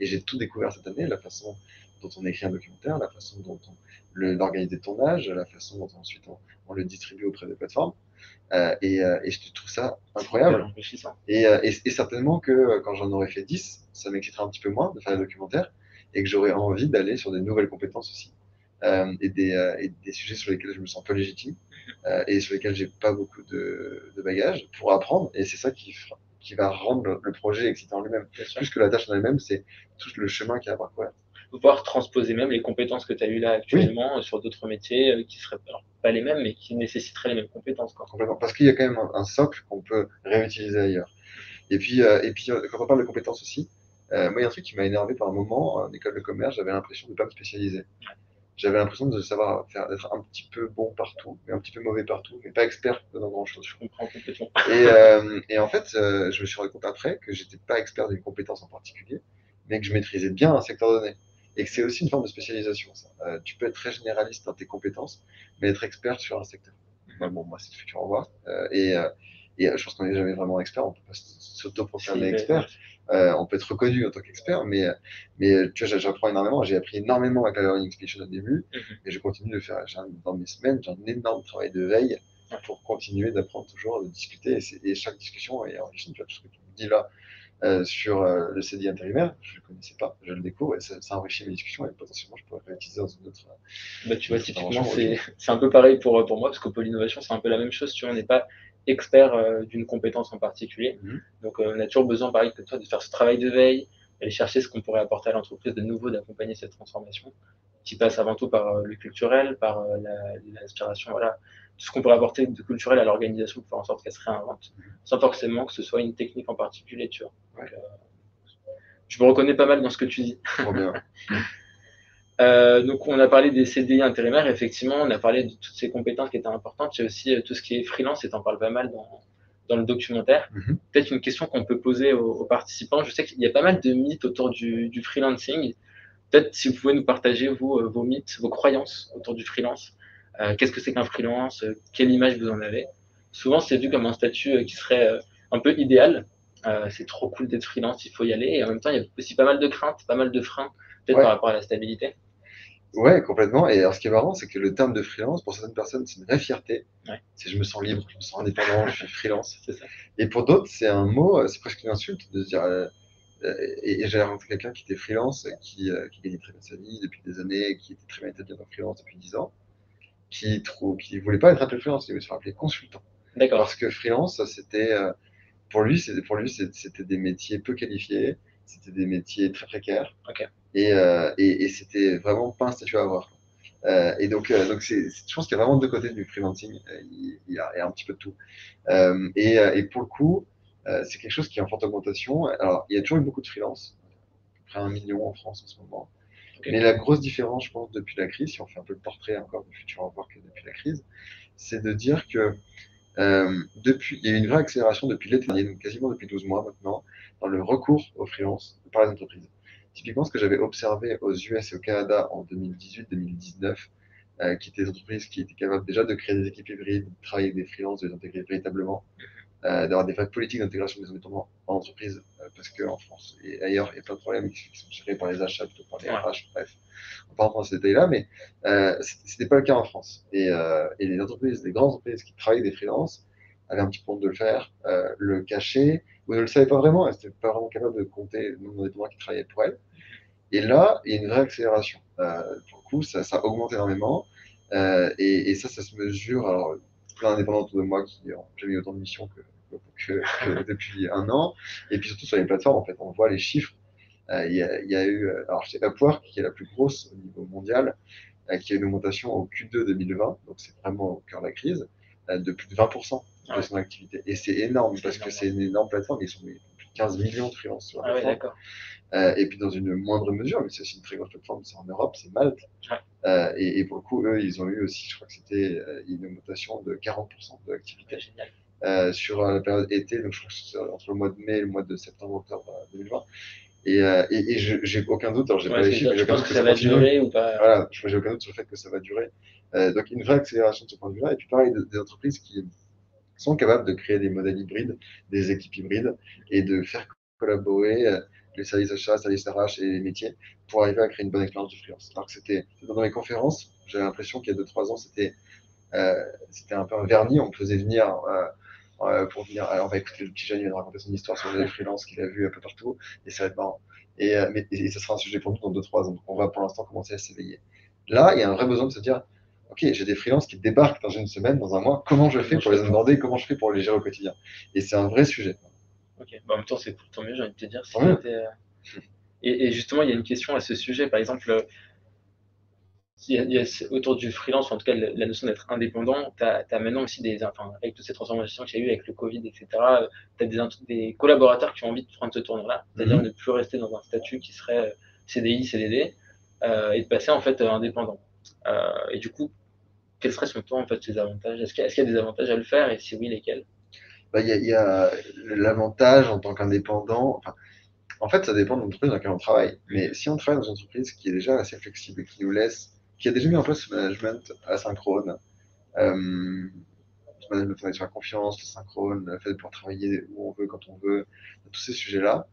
Et j'ai tout découvert cette année, la façon dont on écrit un documentaire, la façon dont on le- l'organiser de tournage, la façon dont ensuite on, on le distribue auprès des plateformes. Euh, et, euh, et je trouve ça incroyable. Super enrichissant. Et, euh, et, et certainement que euh, quand j'en aurais fait dix, ça m'excitera un petit peu moins de faire des documentaires et que j'aurais envie d'aller sur des nouvelles compétences aussi. Euh, et, des, euh, et des sujets sur lesquels je me sens peu légitime euh, et sur lesquels j'ai pas beaucoup de, de bagages pour apprendre. Et c'est ça qui, fera- qui va rendre le, le projet excitant en lui-même. Bien sûr. Plus que la tâche en elle-même, c'est tout le chemin qu'il y a à parcourir. Pouvoir transposer même les compétences que tu as eues là actuellement euh, sur d'autres métiers euh, qui seraient alors, pas les mêmes, mais qui nécessiteraient les mêmes compétences. Quoi. Complètement. Parce qu'il y a quand même un, un socle qu'on peut réutiliser ailleurs. Et puis, euh, et puis euh, quand on parle de compétences aussi, euh, moi, il y a un truc qui m'a énervé par un moment, en école de commerce, j'avais l'impression de ne pas me spécialiser. J'avais l'impression de savoir faire, d'être un petit peu bon partout, mais un petit peu mauvais partout, mais pas expert dans grand-chose. Je comprends complètement. Et, euh, et en fait, euh, je me suis rendu compte après que j'étais pas expert d'une compétence en particulier, mais que je maîtrisais bien un secteur donné. Et que c'est aussi une forme de spécialisation, ça. Euh, tu peux être très généraliste dans tes compétences, mais être expert sur un secteur. Bah, bon, moi, c'est le futur au revoir. Euh, et, euh, et euh, je pense qu'on n'est jamais vraiment expert, on peut pas s'auto-proclamer Si, expert. Euh, on peut être reconnu en tant qu'expert, mais, mais tu vois, j'apprends énormément. J'ai appris énormément avec la Learning Expedition au début, Mhm. et je continue de faire, j'ai un- dans mes semaines, j'ai un énorme travail de veille pour continuer d'apprendre toujours, de discuter, et, c'est- et chaque discussion est enrichissante. Tu vois, tout ce que tu me dis là euh, sur euh, le C D I intérimaire, je ne le connaissais pas, je le découvre, et ça, ça enrichit mes discussions, et potentiellement je pourrais l'utiliser dans une autre. Bah, tu vois, une autre typiquement, intervention. c'est Ok. c'est un peu pareil pour, pour moi, parce qu'au pôle innovation, c'est un peu la même chose. Tu vois, on n'est pas expert euh, d'une compétence en particulier. Mhm. Donc, euh, on a toujours besoin, pareil que toi, de faire ce travail de veille, d'aller chercher ce qu'on pourrait apporter à l'entreprise de nouveau, d'accompagner cette transformation, qui passe avant tout par euh, le culturel, par euh, la- l'inspiration, voilà, tout ce qu'on pourrait apporter de culturel à l'organisation pour faire en sorte qu'elle se réinvente, sans forcément que ce soit une technique en particulier, tu vois. Donc, Ouais. euh, je me reconnais pas mal dans ce que tu dis. Trop bien. Euh, donc, on a parlé des C D I intérimaires, effectivement, on a parlé de toutes ces compétences qui étaient importantes. Il y a aussi euh, tout ce qui est freelance, et tu en parles pas mal dans, dans le documentaire. Mhm. Peut-être une question qu'on peut poser aux, aux participants. Je sais qu'il y a pas mal de mythes autour du, du freelancing. Peut-être si vous pouvez nous partager, vous, euh, vos mythes, vos croyances autour du freelance. Euh, qu'est-ce que c'est qu'un freelance? Euh, Quelle image vous en avez? Souvent, c'est vu comme un statut euh, qui serait euh, un peu idéal. Euh, c'est trop cool d'être freelance, il faut y aller. Et en même temps, il y a aussi pas mal de craintes, pas mal de freins, peut-être Ouais. par rapport à la stabilité. Ouais, complètement. Et alors, ce qui est marrant, c'est que le terme de freelance, pour certaines personnes, c'est une vraie fierté. Ouais. C'est je me sens libre, je me sens indépendant, je suis freelance. C'est ça. Et pour d'autres, c'est un mot, euh, c'est presque une insulte de se dire. Euh, euh, et et j'ai rencontré quelqu'un qui était freelance, euh, qui, euh, qui gagnait très bien sa vie depuis des années, qui était très bien établi en freelance depuis dix ans, qui trouve, qui voulait pas être appelé freelance, il voulait se faire appeler consultant. D'accord. Parce que freelance, ça, c'était, euh, pour lui, c'était, pour lui, c'est- c'était des métiers peu qualifiés, c'était des métiers très précaires, Ok. et, euh, et, et c'était vraiment pas un statut à avoir. Euh, et donc, euh, donc c'est, c'est- je pense qu'il y a vraiment deux côtés du freelancing. Euh, il, il y a, il y a un petit peu de tout. Euh, et, euh, et pour le coup, euh, c'est quelque chose qui est en forte augmentation. Alors, il y a toujours eu beaucoup de freelance, à peu près un million en France en ce moment. Ok. Mais la grosse différence, je pense, depuis la crise, si on fait un peu le portrait encore du futur emploi que depuis la crise, c'est de dire que euh, depuis, il y a eu une vraie accélération depuis l'été dernier, donc quasiment depuis douze mois maintenant, dans le recours aux freelance par les entreprises. Typiquement, ce que j'avais observé aux U S et au Canada en deux mille dix-huit deux mille dix-neuf, euh, qui étaient des entreprises qui étaient capables déjà de créer des équipes hybrides, de travailler avec des freelances, de les intégrer véritablement, euh, d'avoir des vraies politiques d'intégration des indépendants en entreprise, euh, parce qu'en France et ailleurs, il y a plein de problèmes qui sont gérés par les achats plutôt que par les Ouais. R H, bref. On va pas rentrer dans ces détails-là, mais euh, c'était pas le cas en France. Et, euh, et les entreprises, les grandes entreprises qui travaillent avec des freelances avaient un petit peu honte de le faire, euh, le cacher, ou ne le savaient pas vraiment, elles n'étaient pas vraiment capables de compter le nombre d'indépendants qui travaillaient pour elles. Et là, il y a une vraie accélération. Euh, pour le coup, ça, ça augmente énormément. Euh, et, et ça, ça se mesure. Alors, plein d'indépendants autour de moi qui n'ont jamais eu autant de missions que, que, que depuis un an. Et puis surtout sur les plateformes, en fait, on voit les chiffres. Euh, Il y, a, il y a eu, alors c'est Upwork qui est la plus grosse au niveau mondial, euh, qui a eu une augmentation au Q deux deux mille vingt, donc c'est vraiment au cœur de la crise, euh, de plus de vingt pour cent de Ouais. son activité. Et c'est énorme parce énorme. que c'est une énorme plateforme, ils sont plus de quinze millions de freelances sur la Ah ouais, plateforme. d'accord. Euh, et puis dans une moindre mesure, mais c'est aussi une très grosse plateforme, c'est en Europe, c'est Malte. Ouais. Euh, et, et pour le coup, eux, ils ont eu aussi, je crois que c'était euh, une augmentation de quarante pour cent de l'activité Ouais, génial. euh, sur euh, la période été, donc je crois que c'est entre le mois de mai et le mois de septembre-octobre euh, deux mille vingt. Et, euh, et, et je- j'ai aucun doute, alors j'ai Ouais, pas les c'est chiffres, mais j'ai je aucun pense doute que que ça ça va continue. durer ou pas. Voilà, je- j'ai aucun doute sur le fait que ça va durer. Euh, donc une vraie accélération de ce point de vue-là. Et puis pareil, des, des entreprises qui sont capables de créer des modèles hybrides, des équipes hybrides, et de faire collaborer euh, les services achats, services R H et les métiers pour arriver à créer une bonne expérience du freelance. Alors que c'était dans mes conférences, j'avais l'impression qu'il y a deux trois ans, c'était euh, c'était un peu un vernis, on me faisait venir euh, euh, pour venir, alors on va écouter le petit jeune, il va nous raconter son histoire sur les freelances qu'il a vu un peu partout, et ça va être marrant. Et, euh, mais, et ça sera un sujet pour nous dans deux trois ans, donc on va pour l'instant commencer à s'éveiller. Là, il y a un vrai besoin de se dire, ok, j'ai des freelances qui débarquent dans une semaine, dans un mois, comment je fais pour les onboarder, comment je fais pour les gérer au quotidien? Et c'est un vrai sujet. Ok, bah, en même temps, c'est cool, tant mieux, j'ai envie de te dire. si Tant mieux. c'était, euh, Et, et justement, il y a une question à ce sujet, par exemple, euh, il y a, il y a ce- autour du freelance, ou en tout cas la, la notion d'être indépendant, tu as maintenant aussi des, enfin, avec toutes ces transformations qu'il y a eu avec le Covid, et cetera, tu as des, int- des collaborateurs qui ont envie de prendre ce tournant-là, c'est-à-dire Mhm. ne plus rester dans un statut qui serait euh, C D I, C D D, euh, et de passer en fait euh, indépendant. Euh, et du coup, quels seraient selon toi en fait ces avantages? Est-ce qu'il y, a est-ce qu'il y a des avantages à le faire, et si oui, lesquels? Bah, il y a, il y a l'avantage en tant qu'indépendant. Enfin, en fait, ça dépend de l'entreprise dans laquelle on travaille. Mais si on travaille dans une entreprise qui est déjà assez flexible, qui nous laisse, qui a déjà mis en place ce management asynchrone, euh, ce management fondé sur la confiance, le synchrone, le fait de pouvoir travailler où on veut, quand on veut, tous ces sujets-là,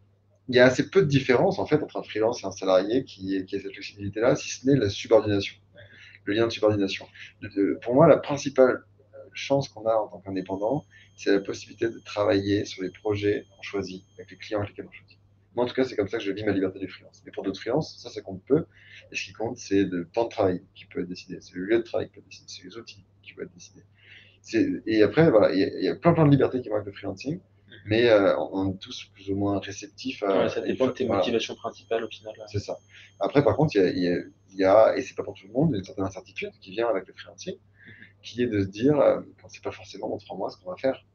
il y a assez peu de différence en fait entre un freelance et un salarié qui, qui a cette flexibilité-là, si ce n'est la subordination, le lien de subordination. De- pour moi, la principale chance qu'on a en tant qu'indépendant, c'est la possibilité de travailler sur les projets qu'on choisit, avec les clients avec lesquels on choisit. Moi, en tout cas, c'est comme ça que je vis ma liberté du freelance. Mais pour d'autres freelances, ça, ça compte peu. Et ce qui compte, c'est le temps de travail qui peut être décidé, c'est le lieu de travail qui peut être décidé, c'est les outils qui peuvent être décidés. C'est- Et après, voilà, il y, a- il y a plein plein de libertés qui vont avec le freelancing, mais euh, on on est tous plus ou moins réceptifs à. Ouais, ça dépend de tes voilà. motivations principales au final. C'est ça. Après, par contre, il y a, il y a- il y a- et c'est pas pour tout le monde, une certaine incertitude qui vient avec le freelancing, qui est de se dire, euh, qu'on sait pas forcément dans trois mois ce qu'on va faire.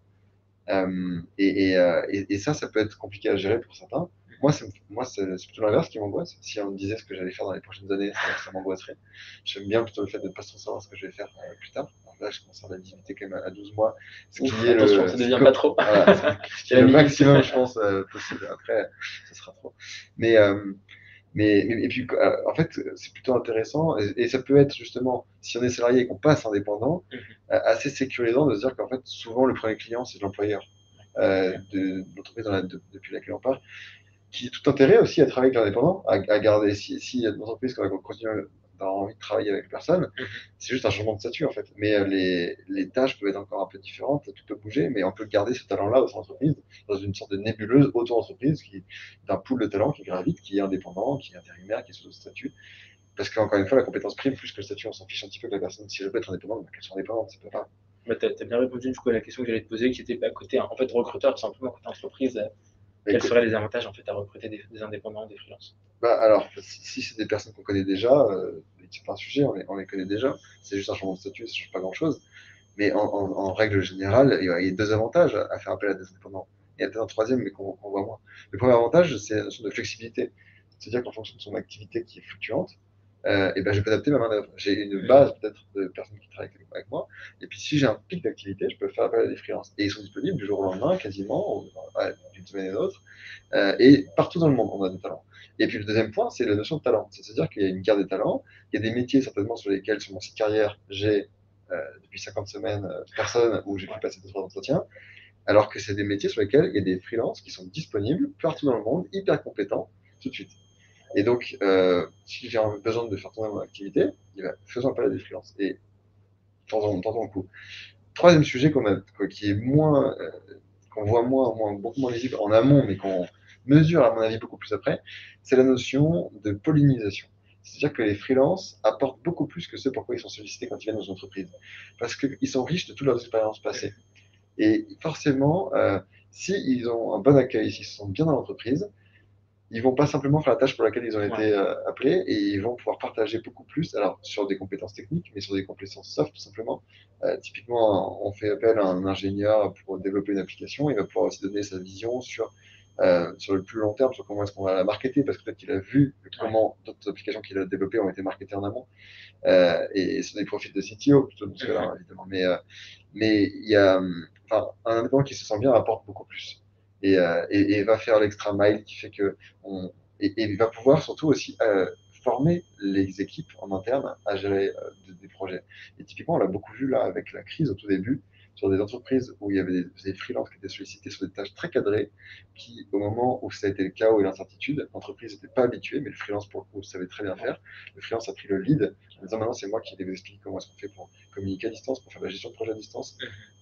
Euh, et, et, euh, et- et ça, ça peut être compliqué à gérer pour certains. Moi, c'est moi, c'est c'est plutôt l'inverse qui m'angoisse. Si on me disait ce que j'allais faire dans les prochaines années, ça, ça m'angoisserait. J'aime bien plutôt le fait de ne pas trop savoir ce que je vais faire euh, plus tard. Alors là, je commence à avoir la visibilité quand même à à douze mois, ce Ouf, qui est attention, le, ça ce devient qui- pas trop. voilà, ce qui est le maximum, je pense, euh, possible. Après, ce sera trop. Mais, euh, mais, mais- et puis, euh, en fait, c'est plutôt intéressant et, et ça peut être justement, si on est salarié et qu'on passe indépendant, Mhm. euh, assez sécurisant de se dire qu'en fait, souvent, le premier client, c'est l'employeur euh, de, de l'entreprise dans la- de- depuis laquelle on part, qui a tout intérêt aussi à travailler avec l'indépendant, à, à garder, si, si y a une entreprise qui va continuer d'avoir envie de travailler avec personne, Mhm. c'est juste un changement de statut en fait. Mais euh, les, les tâches peuvent être encore un peu différentes, tout peut bouger, mais on peut garder ce talent-là au sein de l'entreprise, dans une sorte de nébuleuse auto-entreprise, qui, d'un pool de talents qui gravite, qui est indépendant, qui est intérimaire, qui est sous le statut. Parce qu'encore une fois, la compétence prime plus que le statut, on s'en fiche un petit peu que la personne, si elle peut être indépendante, bah, qu'elle soit indépendante, c'est pas grave. Bah, t'as, t'as bien répondu du coup à la question que j'allais te poser, qui était bah, côté, en fait, recruteur, tout simplement, côté entreprise, euh, Mais quels co- seraient les avantages en fait à recruter des, des indépendants, des freelances? Bah, alors, si, si c'est des personnes qu'on connaît déjà, euh, c'est pas un sujet, on les, on les connaît déjà, c'est juste un changement de statut, ça change pas grand-chose. Mais en, en- en règle générale, il y a il y a deux avantages à faire appel à des indépendants. Il y a peut-être un troisième, mais qu'on qu'on voit moins. Le premier avantage, c'est la notion de flexibilité. C'est-à-dire qu'en fonction de son activité qui est fluctuante, euh, et ben, je peux adapter ma main-d'œuvre. J'ai une base peut-être de personnes qui travaillent avec, avec moi, et puis si j'ai un pic d'activité, je peux faire appel à des freelances. Et ils sont disponibles du jour au lendemain, quasiment, ou, ouais, d'une semaine à l'autre, euh, et partout dans le monde, on a des talents. Et puis le deuxième point, c'est la notion de talent. C'est-à-dire qu'il y a une guerre des talents, il y a des métiers certainement sur lesquels, sur mon site carrière, j'ai euh, depuis cinquante semaines euh, personnes où j'ai pu passer deux trois entretiens, alors que c'est des métiers sur lesquels il y a des freelances qui sont disponibles partout dans le monde, hyper compétents, tout de suite. Et donc, euh, si j'ai besoin de faire tourner mon activité, eh ben, faisons appel à des freelances. Et tentons, tentons le coup. Troisième sujet qu'on a, quoi, qui est moins, euh, qu'on voit moins, moins, beaucoup moins visible en amont, mais qu'on mesure, à mon avis, beaucoup plus après, c'est la notion de pollinisation. C'est-à-dire que les freelances apportent beaucoup plus que ce pourquoi ils sont sollicités quand ils viennent dans une entreprise. Parce qu'ils sont riches de toutes leurs expériences passées. Et forcément, euh, s'ils ont un bon accueil, s'ils se sentent bien dans l'entreprise, ils vont pas simplement faire la tâche pour laquelle ils ont été Ouais. euh, appelés et ils vont pouvoir partager beaucoup plus, alors sur des compétences techniques, mais sur des compétences soft tout simplement. Euh, typiquement, on fait appel à un ingénieur pour développer une application, il va pouvoir aussi donner sa vision sur, euh, sur le plus long terme, sur comment est-ce qu'on va la marketer, parce que peut-être qu'il a vu comment d'autres applications qu'il a développées ont été marketées en amont, euh, et, et sur des profils de C T O plutôt dans ce cas-là, évidemment. Mais euh, mais il y a, enfin, un indépendant qui se sent bien apporte beaucoup plus et, euh, et, et va faire l'extra mile qui fait que on, et, et il va pouvoir surtout aussi euh, former les équipes en interne à gérer euh, des, des projets. Et typiquement, on l'a beaucoup vu là avec la crise au tout début. sur des entreprises où il y avait des, des freelances qui étaient sollicités sur des tâches très cadrées, qui, au moment où ça a été le chaos et l'incertitude, l'entreprise n'était pas habituée, mais le freelance, pour le coup, savait très bien faire. Le freelance a pris le lead en disant maintenant, c'est moi qui vais vous expliquer comment est-ce qu'on fait pour communiquer à distance, pour faire de la gestion de projet à distance,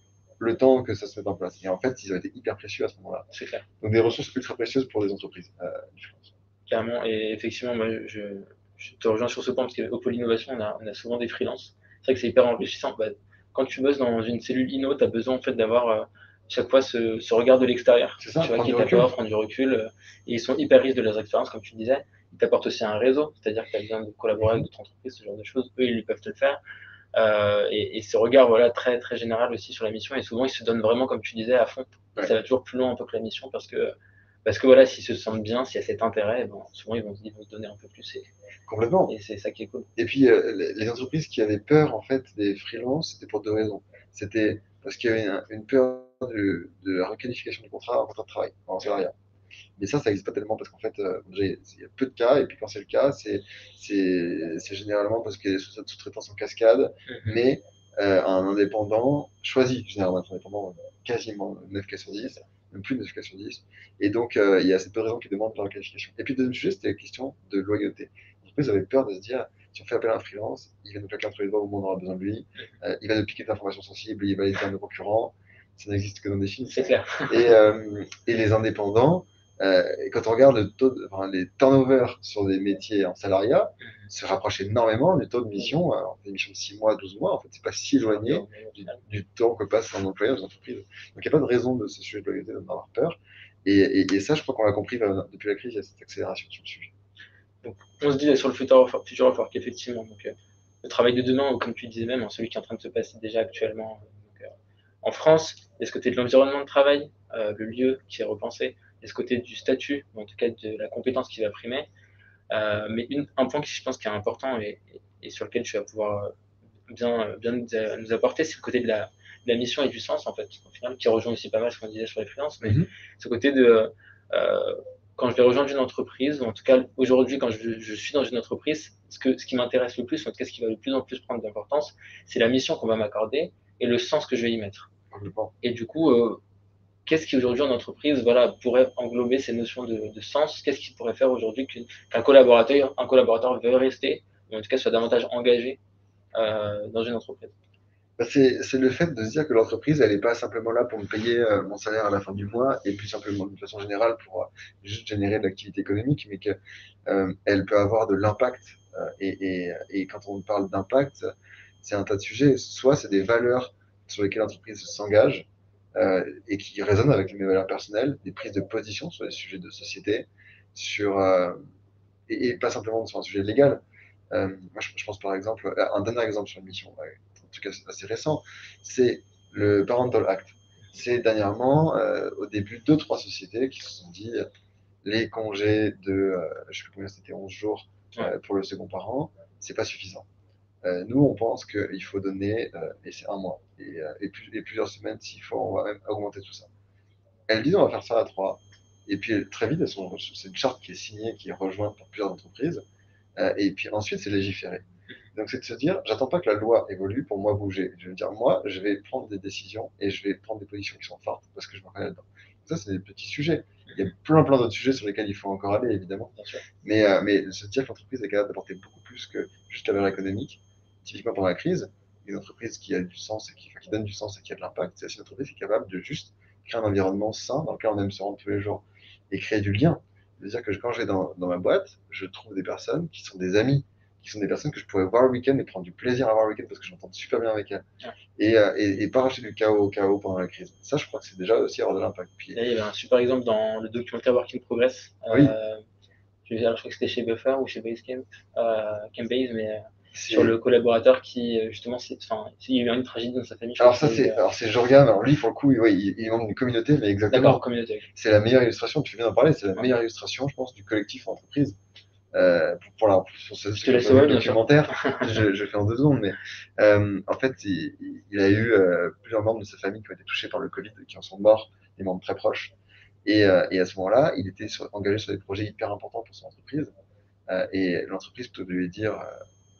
le temps que ça se mette en place. Et en fait, ils ont été hyper précieux à ce moment-là. C'est clair. Donc, des ressources ultra précieuses pour des entreprises. Euh, Carrément. Et effectivement, moi, je, je te rejoins sur ce point parce qu'au pôle innovation, on a, on a souvent des freelances. C'est vrai que c'est hyper enrichissant. Bah, quand tu bosses dans une cellule inno, tu as besoin en fait d'avoir euh, chaque fois ce, ce regard de l'extérieur. C'est ça, tu vois, prendre qui du recul. t'apporte, prendre du recul. euh, et ils sont hyper riches de leurs expériences, comme tu le disais. Ils t'apportent aussi un réseau, c'est-à-dire que tu as besoin de collaborer avec d'autres entreprises, ce genre de choses. Eux, ils peuvent te le faire. Euh, et, et ce regard voilà, très, très général aussi sur la mission. Et souvent, ils se donnent vraiment, comme tu disais, à fond. Ouais. Ça va toujours plus loin un peu que la mission parce que, parce que voilà, s'ils se sentent bien, s'il y a cet intérêt, bon, souvent ils vont, ils vont se donner un peu plus. Et, Complètement. et c'est ça qui est cool. Et puis, euh, les, les entreprises qui avaient peur en fait des freelances, c'était pour deux raisons. C'était parce qu'il y avait une, une peur de, de la requalification du contrat en contrat de travail, en salariat. Mais ça, ça n'existe pas tellement parce qu'en fait, euh, déjà, il y a peu de cas, et puis quand c'est le cas, c'est c'est- c'est généralement parce qu'il y a des sous- sous-traitance en cascade, Mhm. mais euh, un indépendant choisit généralement être indépendant, quasiment neuf cas sur dix, même plus de neuf cas sur dix. Et donc, euh, il y a assez peu de raisons qui demandent la requalification. Et puis, le deuxième sujet, c'était la question de loyauté. L'entreprise avait peur de se dire, si on fait appel à un freelance, il va nous claquer entre les doigts au moment où on aura besoin de lui, euh, il va nous piquer d'informations sensibles, il va les dire à nos concurrents. Ça n'existe que dans des films. C'est clair. Et, euh, et les indépendants, euh, et quand on regarde le taux de, enfin, les turnovers sur des métiers en salariat, se rapprochent énormément du taux de mission, alors, des missions de six mois, douze mois, en fait, c'est pas si éloigné du, du temps que passe un employeur dans les entreprises. Donc il n'y a pas de raison de ce sujet de loyauté d'en avoir peur. Et, et, et ça, je crois qu'on l'a compris euh, depuis la crise, il y a cette accélération sur le sujet. Donc, on se dit sur le futur of work, future of work, effectivement. Donc, euh, le travail de demain, ou comme tu disais même, hein, celui qui est en train de se passer déjà actuellement. Donc, euh, en France, il y a ce côté de l'environnement de travail, euh, le lieu qui est repensé, il y a ce côté du statut, ou en tout cas de la compétence qui va primer. Euh, mais une, un point qui je pense qui est important et, et, et sur lequel tu vas pouvoir euh, bien, euh, bien nous, euh, nous apporter, c'est le côté de la, de la mission et du sens, en fait, au final, qui rejoint aussi pas mal ce qu'on disait sur les freelances, mais Mhm. ce côté de euh, quand je vais rejoindre une entreprise, ou en tout cas aujourd'hui quand je, je suis dans une entreprise, ce, que, ce qui m'intéresse le plus, en tout cas ce qui va de plus en plus prendre d'importance, c'est la mission qu'on va m'accorder et le sens que je vais y mettre. Complètement. Et du coup, euh, qu'est-ce qui aujourd'hui en entreprise voilà, pourrait englober ces notions de, de sens? Qu'est-ce qui pourrait faire aujourd'hui qu'un qu'un collaborateur, un collaborateur veuille rester, ou en tout cas soit davantage engagé euh, dans une entreprise? Bah, c'est c'est le fait de se dire que l'entreprise, elle n'est pas simplement là pour me payer euh, mon salaire à la fin du mois, et puis simplement de façon générale pour euh, juste générer de l'activité économique, mais qu'elle euh, peut avoir de l'impact. Euh, et, et, et quand on parle d'impact, c'est un tas de sujets. Soit c'est des valeurs sur lesquelles l'entreprise s'engage euh, et qui résonnent avec mes valeurs personnelles, des prises de position sur les sujets de société, sur, euh, et, et pas simplement sur un sujet légal. Euh, moi, je, je pense par exemple, un dernier exemple sur une mission, ouais, en tout cas assez récent, c'est le Parental Act. C'est dernièrement, euh, au début, deux, trois sociétés qui se sont dit les congés de, euh, je sais plus combien c'était, onze jours euh, pour le second parent, c'est pas suffisant. Euh, nous, on pense qu'il faut donner, euh, et c'est un mois, et, euh, et, plus, et plusieurs semaines s'il faut, on va même augmenter tout ça. Elles disent on va faire ça à trois, et puis très vite, c'est une charte qui est signée, qui est rejointe par plusieurs entreprises. Euh, et puis ensuite, c'est légiférer. Donc, c'est de se dire, j'attends pas que la loi évolue pour moi bouger. Je veux dire, moi, je vais prendre des décisions et je vais prendre des positions qui sont fortes parce que je me reconnais là-dedans. Ça, c'est des petits sujets. Il y a plein, plein d'autres sujets sur lesquels il faut encore aller, évidemment. Mais, euh, mais se dire que l'entreprise est capable d'apporter beaucoup plus que juste la valeur économique. Typiquement, pendant la crise, une entreprise qui a du sens et qui, enfin, qui donne du sens et qui a de l'impact, c'est aussi une entreprise qui est capable de juste créer un environnement sain dans lequel on aime se rendre tous les jours et créer du lien. C'est-à-dire que quand je vais dans, dans ma boîte, je trouve des personnes qui sont des amis, qui sont des personnes que je pourrais voir le week-end et prendre du plaisir à voir le week-end parce que je m'entends super bien avec elles. Ouais. Et, euh, et, et pas racheter du chaos au chaos pendant la crise. Ça, je crois que c'est déjà aussi avoir de l'impact. Puis... Là, il y avait un super exemple dans le documentaire Work in Progress. Oui. Euh, je, alors, je crois que c'était chez Buffer ou chez Basecamp, euh, Campbase, mais euh, sur le collaborateur qui, justement, enfin, il y a eu une tragédie dans sa famille. Alors ça, c'est, alors c'est Jorgan. Alors lui, pour le coup, oui, il, il est membre d'une communauté, mais exactement. D'accord, communauté. C'est la meilleure illustration. Tu viens d'en parler. C'est la meilleure illustration, je pense, du collectif entreprise. Euh, pour, pour, la, pour ce, je te laisse ouais, documentaire, je, je le fais en deux secondes, mais euh, en fait, il, il a eu euh, plusieurs membres de sa famille qui ont été touchés par le Covid, qui en sont morts, des membres très proches. Et, euh, et à ce moment-là, il était sur, engagé sur des projets hyper importants pour son entreprise. Euh, et l'entreprise, plutôt de lui dire, euh,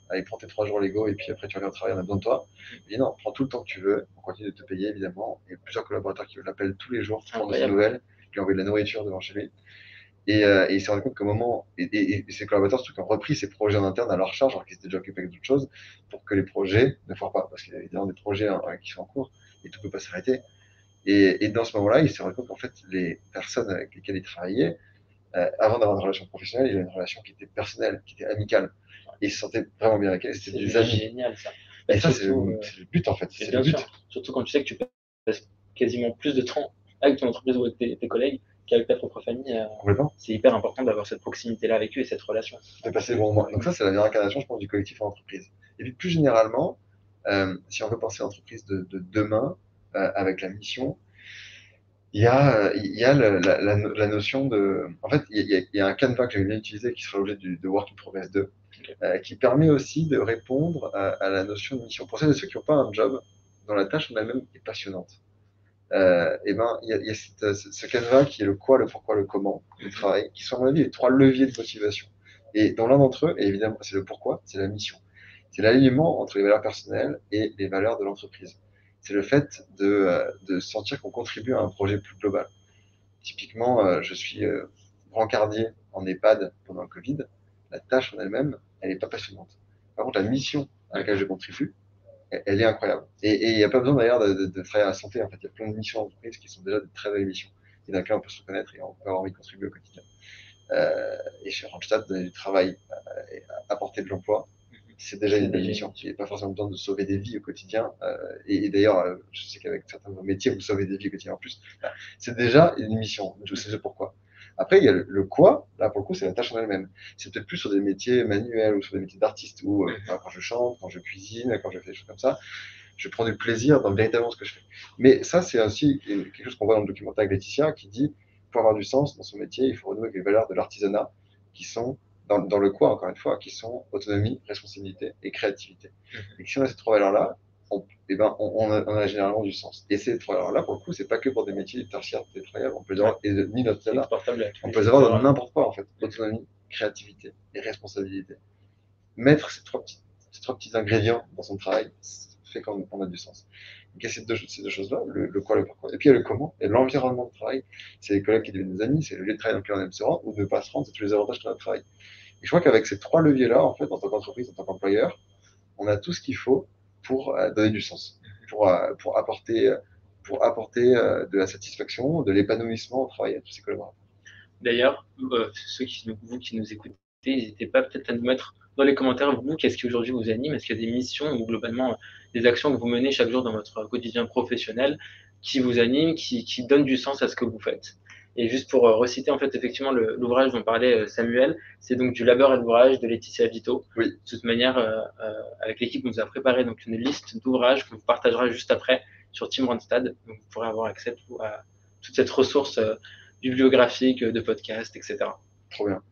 allez, prends tes trois jours légaux et puis après tu reviens au travail, on a besoin de toi. Il dit non, prends tout le temps que tu veux, on continue de te payer évidemment. Il y a plusieurs collaborateurs qui l'appellent tous les jours, prendre de ses nouvelles, lui envoyer de la nourriture devant chez lui. Et, euh, et il s'est rendu compte qu'au moment, et, et, et ses collaborateurs surtout, qui ont repris ces projets en interne à leur charge, alors qu'ils étaient déjà occupés avec d'autres choses, pour que les projets ne foirent pas, parce qu'il y a évidemment des projets hein, qui sont en cours et tout ne peut pas s'arrêter. Et, et dans ce moment-là, il s'est rendu compte qu'en fait, les personnes avec lesquelles il travaillait, euh, avant d'avoir une relation professionnelle, il avait une relation qui était personnelle, qui était amicale. Et il se sentait vraiment bien avec elle, c'était des amis. C'est génial ça. Et ça, c'est le, euh, le but en fait. C'est le but. Sûr. Surtout quand tu sais que tu passes quasiment plus de temps avec ton entreprise ou avec tes, tes collègues qu'avec ta propre famille. Euh, c'est hyper important d'avoir cette proximité-là avec eux et cette relation. De passer bon moment. Donc ça, c'est la meilleure incarnation, je pense, du collectif en entreprise. Et puis plus généralement, euh, si on veut penser à l'entreprise de, de demain, euh, avec la mission, il y a, il y a le, la, la, la notion de... En fait, il y a, il y a un canevas que j'aime bien utiliser qui sera l'objet du, de Work in Progress deux, okay. euh, qui permet aussi de répondre à, à la notion de mission. Pour celles et ceux qui n'ont pas un job dont la tâche en elle-même est passionnante, euh, et ben, il y a, il y a cette, ce canevas qui est le quoi, le pourquoi, le comment du travail, qui sont à mon avis les trois leviers de motivation. Et dans l'un d'entre eux, et évidemment, c'est le pourquoi, c'est la mission. C'est l'alignement entre les valeurs personnelles et les valeurs de l'entreprise. C'est le fait de, euh, de sentir qu'on contribue à un projet plus global. Typiquement, euh, je suis euh, brancardier en EHPAD pendant le Covid. La tâche en elle-même, elle n'est pas passionnante. Par contre, la mission à laquelle je contribue, elle, elle est incroyable. Et il n'y a pas besoin d'ailleurs de, de, de travailler à la santé. En fait, il y a plein de missions d'entreprise qui sont déjà de très belles missions et dans lesquelles on peut se reconnaître et on peut avoir envie de contribuer au quotidien. Euh, et chez Randstad, donner du travail, euh, et apporter de l'emploi, c'est déjà une belle mission. Il n'y a pas forcément besoin de sauver des vies au quotidien. Euh, et, et d'ailleurs, euh, je sais qu'avec certains de vos métiers, vous sauvez des vies au quotidien en plus. C'est déjà une mission. Je sais pourquoi. Après, il y a le, le quoi. Là, pour le coup, c'est la tâche en elle-même. C'est peut-être plus sur des métiers manuels ou sur des métiers d'artiste où, euh, quand je chante, quand je cuisine, quand je fais des choses comme ça, je prends du plaisir dans véritablement ce que je fais. Mais ça, c'est aussi quelque chose qu'on voit dans le documentaire avec Laetitia qui dit, pour avoir du sens dans son métier, il faut renouer avec les valeurs de l'artisanat qui sont Dans, dans le quoi, encore une fois, qui sont autonomie, responsabilité et créativité. Mmh. Et si on a ces trois valeurs-là, on, eh ben, on, on, a, on a généralement du sens. Et ces trois valeurs-là, pour le coup, c'est pas que pour des métiers tertiaires télétravailleurs, on peut les avoir, et de, ni notre là, on peut les avoir dans n'importe quoi, en fait. Autonomie, créativité et responsabilité. Mettre ces trois petits, ces trois petits ingrédients dans son travail fait qu'on on a du sens. Donc, il y a ces deux, ces deux choses-là, le, le quoi, le pourquoi. Et puis il y a le comment, et l'environnement de travail. C'est les collègues qui deviennent des amis, c'est le lieu de travail dans lequel on aime se rendre, ou ne pas se rendre, c'est tous les avantages de notre travail. Et je crois qu'avec ces trois leviers-là, en fait, en tant qu'entreprise, en tant qu'employeur, on a tout ce qu'il faut pour euh, donner du sens, pour, euh, pour apporter, pour apporter euh, de la satisfaction, de l'épanouissement au travail à tous ces collaborateurs. D'ailleurs, euh, ceux qui nous, vous qui nous écoutez, n'hésitez pas peut-être à nous mettre dans les commentaires, vous, qu'est-ce qui aujourd'hui vous anime? Est-ce qu'il y a des missions ou globalement des actions que vous menez chaque jour dans votre quotidien professionnel qui vous animent, qui, qui donnent du sens à ce que vous faites? Et juste pour euh, reciter en fait effectivement l'ouvrage dont parlait euh, Samuel, c'est donc du labeur et l'ouvrage de Laetitia Vito. Oui. De toute manière, euh, euh, avec l'équipe, on nous a préparé donc une liste d'ouvrages qu'on vous partagera juste après sur Team Randstad. Donc vous pourrez avoir accès à toute cette ressource euh, bibliographique, de podcasts, et cetera. Trop bien.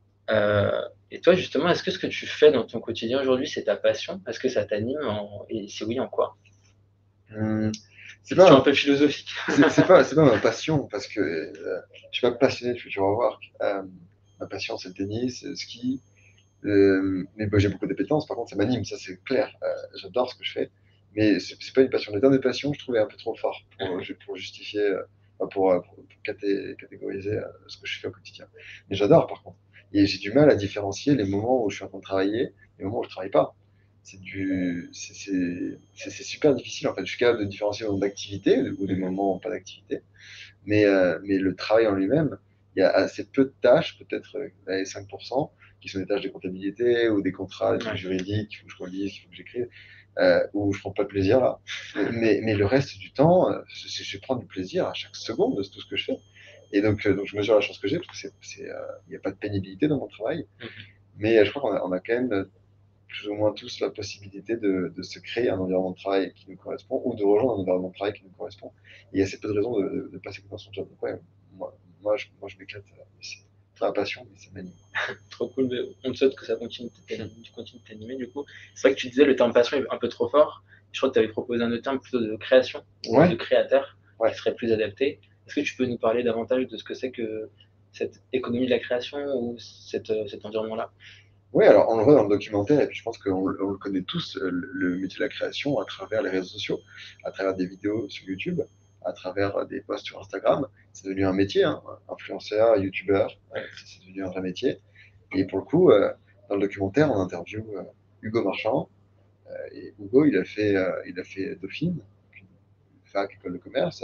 Euh, et toi justement, est-ce que ce que tu fais dans ton quotidien aujourd'hui, c'est ta passion? Est-ce que ça t'anime en... Et si oui, en quoi? hum... C'est pas un peu philosophique. C'est pas, pas ma passion, parce que euh, je suis pas passionné de future work. Euh, ma passion, c'est le tennis, le ski. Euh, mais bah, j'ai beaucoup d'appétence, par contre, ça m'anime, ça c'est clair. Euh, J'adore ce que je fais. Mais c'est pas une passion. Le terme de passion, je trouvais un peu trop fort pour, pour justifier, euh, pour, pour, pour caté, catégoriser euh, ce que je fais au quotidien. Mais j'adore, par contre. Et j'ai du mal à différencier les moments où je suis en train de travailler et les moments où je travaille pas. C'est du, c'est super difficile en fait. Je suis capable de différencier les moments d'activité ou des moments pas d'activité, mais, euh, mais le travail en lui-même, il y a assez peu de tâches, peut-être euh, cinq pour cent, qui sont des tâches de comptabilité ou des contrats, des trucs juridiques, qu'il faut que je relise, qu'il faut que j'écrive, euh, où je prends pas de plaisir là. Mais, mais le reste du temps, je, je prends du plaisir à chaque seconde de tout ce que je fais. Et donc, euh, donc je mesure la chance que j'ai, parce qu'il n'y euh, a pas de pénibilité dans mon travail. Mais je crois qu'on a, on a quand même plus ou moins tous la possibilité de, de se créer un environnement de travail qui nous correspond ou de rejoindre un environnement de travail qui nous correspond. Et il y a assez peu de raisons de, de, de passer dans son job. Donc ouais, moi, moi je, moi, je m'éclate. C'est ma passion, mais ça m'anime. Trop cool. On te souhaite que ça continue de t'animer du coup. C'est vrai que tu disais le terme passion est un peu trop fort. Je crois que tu avais proposé un autre terme plutôt de création, ouais. de créateur, ouais. qui serait plus adapté. Est-ce que tu peux nous parler davantage de ce que c'est que cette économie de la création ou cette, cet environnement-là? Oui, alors on le voit dans le documentaire, et puis je pense qu'on le on le connaît tous, le, le métier de la création, à travers les réseaux sociaux, à travers des vidéos sur YouTube, à travers des posts sur Instagram. C'est devenu un métier, hein, influenceur, youtubeur, ouais, c'est devenu un vrai métier. Et pour le coup, euh, dans le documentaire, on interviewe euh, Hugo Marchand. Euh, et Hugo, il a fait, euh, il a fait Dauphine, une fac, école de commerce,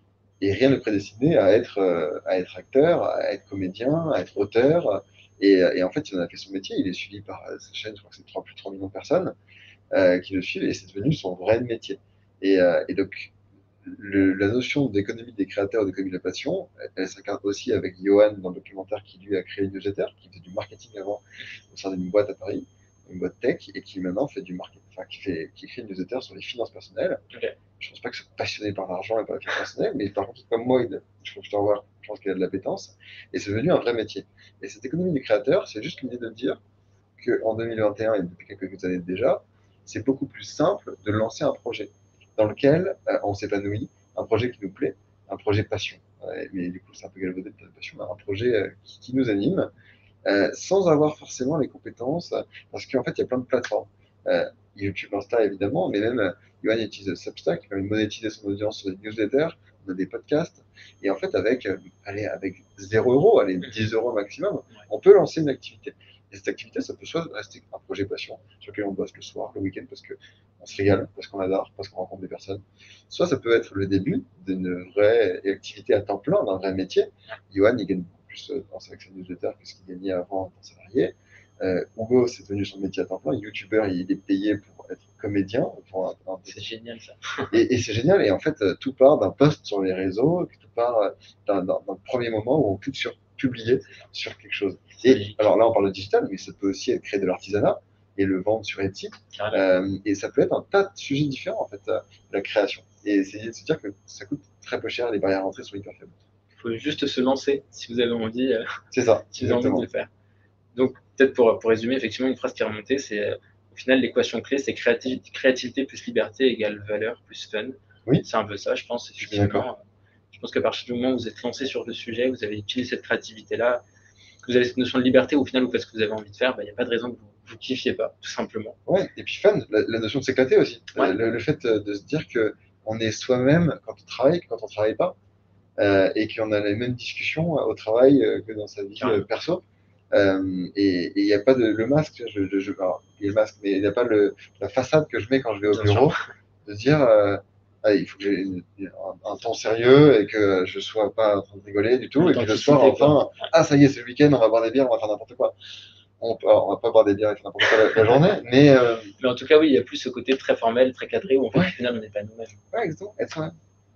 et rien ne prédestiné à être, euh, à être acteur, à être comédien, à être auteur. Et, et, en fait, il en a fait son métier. Il est suivi par euh, sa chaîne, je crois que c'est trois, plus de trois millions de personnes euh, qui le suivent, et c'est devenu son vrai métier. Et, euh, et donc, le, la notion d'économie des créateurs, d'économie de la passion, elle, elle s'incarne aussi avec Johan dans le documentaire qui lui a créé une newsletter, qui faisait du marketing avant au sein d'une boîte à Paris, une boîte tech, et qui maintenant fait du marketing, enfin qui, fait, qui écrit une newsletter sur les finances personnelles. Okay. Je ne pense pas que c'est passionné par l'argent et par les finances personnelles, mais par contre, comme moi, il, je trouve que je dois voir, je pense qu'il a de l'appétence, et c'est devenu un vrai métier. Et cette économie des créateurs, c'est juste l'idée de dire qu'en deux mille vingt et un, et depuis quelques années déjà, c'est beaucoup plus simple de lancer un projet dans lequel euh, on s'épanouit, un projet qui nous plaît, un projet passion. Ouais, mais du coup, c'est un peu galvaudé de passion, mais un projet euh, qui, qui nous anime, euh, sans avoir forcément les compétences, parce qu'en fait, il y a plein de plateformes. Euh, YouTube, Insta, évidemment, mais même euh, Yoann utilise Substack, qui permet de monétiser son audience sur des newsletters, on a des podcasts, et en fait, avec, euh, allez, avec zéro euro, allez, dix euros maximum, on peut lancer une activité. Et cette activité, ça peut soit rester un projet passion, sur lequel on bosse le soir, le week-end, parce qu'on se régale, parce qu'on adore, parce qu'on rencontre des personnes. Soit ça peut être le début d'une vraie activité à temps plein, d'un vrai métier. Yoann, il gagne beaucoup plus avec sa newsletter que ce qu'il gagnait avant en tant que salarié. Euh, Hugo, c'est devenu son métier à temps plein. YouTuber, il est payé pour être comédien. C'est génial ça. Et, et c'est génial. Et en fait, tout part d'un post sur les réseaux, tout part d'un premier moment où on clique sur publier sur quelque chose. Et alors là, on parle de digital, mais ça peut aussi être créer de l'artisanat et le vendre sur Etsy. Euh, et ça peut être un tas de sujets différents, en fait, euh, la création. Et essayer de se dire que ça coûte très peu cher, les barrières à l'entrée sont hyper faibles. Il faut juste se lancer si vous avez envie, euh, c'est ça, si vous avez envie de le faire. Donc, peut-être pour, pour résumer, effectivement, une phrase qui est remontée, c'est euh, au final, l'équation clé, c'est créativité, créativité plus liberté égale valeur plus fun. Oui. C'est un peu ça, je pense, effectivement. Je pense qu'à partir du moment où vous êtes lancé sur le sujet, vous avez utilisé cette créativité-là, que vous avez cette notion de liberté, au final, vous faites ce que vous avez envie de faire, il n'y a pas de raison que vous ne kiffiez pas, tout simplement. Ouais, et puis fun, la, la notion de s'éclater aussi. Ouais. Le, le fait de se dire qu'on est soi-même quand on travaille que quand on ne travaille pas, euh, et qu'on a les mêmes discussions au travail euh, que dans sa vie euh, perso. Euh, et il n'y a pas de le masque, je, je, je, alors, il y a le masque, mais il n'y a pas le, la façade que je mets quand je vais au Bien bureau, sûr. De dire euh, ah, il faut que j'ai un, un ton sérieux et que je ne sois pas en train de rigoler du tout, et que le soir, enfin, ah ça y est, c'est le week-end, on va boire des bières, on va faire n'importe quoi. On ne va pas boire des bières et faire n'importe quoi la, la journée, mais... Euh... Mais en tout cas, oui, il y a plus ce côté très formel, très cadré, où en fait, ouais. Au final, on n'est pas nous-mêmes. Ouais, exactement, être soi-même.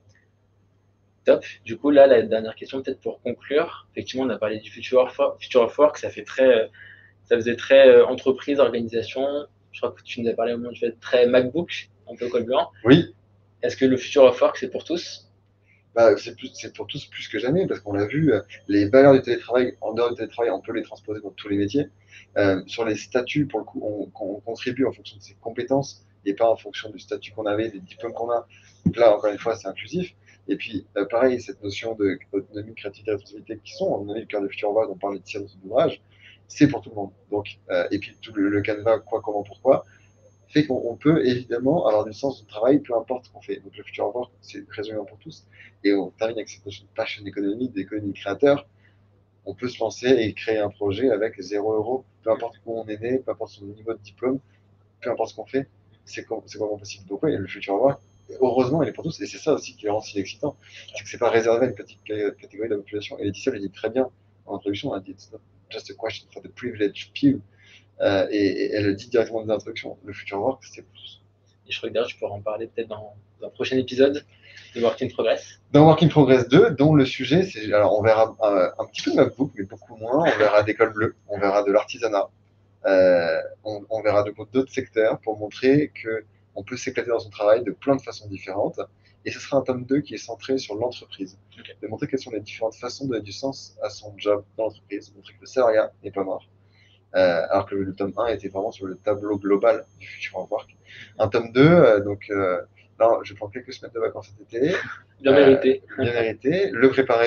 Top. Du coup, là, la dernière question, peut-être pour conclure. Effectivement, on a parlé du Future of Work, Future of Work, ça fait très, ça faisait très euh, entreprise, organisation. Je crois que tu nous as parlé au moment du fait très MacBook, un peu col blanc. Oui. Est-ce que le Future of Work, c'est pour tous? Bah, c'est plus, c'est pour tous plus que jamais, parce qu'on l'a vu, les valeurs du télétravail, en dehors du télétravail, on peut les transposer dans tous les métiers. Euh, sur les statuts, pour le coup, on, on contribue en fonction de ses compétences et pas en fonction du statut qu'on avait, des diplômes qu'on a. Donc là, encore une fois, c'est inclusif. Et puis, euh, pareil, cette notion d'autonomie, créativité, responsabilité qui sont, on a le cœur de Future Work, on parle de dans son ouvrage, c'est pour tout le monde. Donc, euh, et puis, tout le, le canevas, quoi, comment, pourquoi, fait qu'on peut évidemment avoir du sens du travail, peu importe ce qu'on fait. Donc, le Future Work, c'est résolument pour tous. Et on termine avec cette notion de passion économique, d'économie créateur. On peut se lancer et créer un projet avec zéro euro, peu importe où on est né, peu importe son niveau de diplôme, peu importe ce qu'on fait, c'est vraiment possible. Donc, oui, le Future Work, heureusement, il est pour tous, et c'est ça aussi qui rend si excitant, c'est que c'est pas réservé à une petite catégorie de la population. Et Laetitia le dit très bien en introduction, elle dit it's not just a question for the privileged few, euh, et, et elle le dit directement dans l'introduction, le Future Work, c'est pour tous. Et je crois que d'ailleurs, tu pourras en parler peut-être dans, dans un prochain épisode de Work in Progress. Dans Work in Progress deux, dont le sujet, c'est, alors on verra un, un petit peu de MacBook, mais beaucoup moins, on verra d'école bleue, on verra de l'artisanat, euh, on, on verra d'autres secteurs pour montrer que on peut s'éclater dans son travail de plein de façons différentes. Et ce sera un tome deux qui est centré sur l'entreprise. Okay. De montrer quelles sont les différentes façons de donner du sens à son job dans l'entreprise. Montrer que le salariat n'est pas mort. Euh, alors que le, le tome un était vraiment sur le tableau global du Future of Work. Un tome deux, euh, donc euh, là, je prends quelques semaines de vacances cet été. Bien euh, mérité. Bien mérité. Le préparer.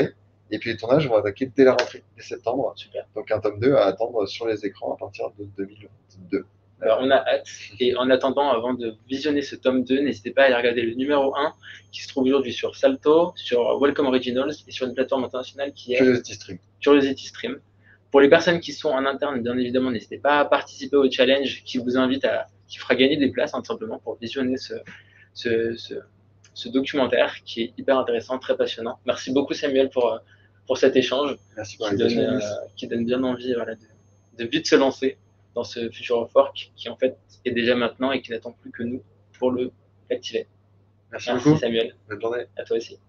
Et puis les tournages vont attaquer dès la rentrée, dès septembre. Super. Donc un tome deux à attendre sur les écrans à partir de deux mille vingt-deux. Alors, on a hâte. Et en attendant, avant de visionner ce tome deux, n'hésitez pas à aller regarder le numéro un qui se trouve aujourd'hui sur Salto, sur Welcome Originals et sur une plateforme internationale qui est Curiosity Stream. Curiosity Stream. Pour les personnes qui sont en interne, bien évidemment, n'hésitez pas à participer au challenge qui vous invite à, qui fera gagner des places, hein, tout simplement, pour visionner ce, ce, ce, ce documentaire qui est hyper intéressant, très passionnant. Merci beaucoup, Samuel, pour, pour cet échange. Merci pour qui, donne, euh, qui donne bien envie voilà, de, de vite se lancer dans ce Future of Work qui, en fait, est déjà maintenant et qui n'attend plus que nous pour le l'activer. Merci, Merci beaucoup. Samuel. Bonne journée. À toi aussi.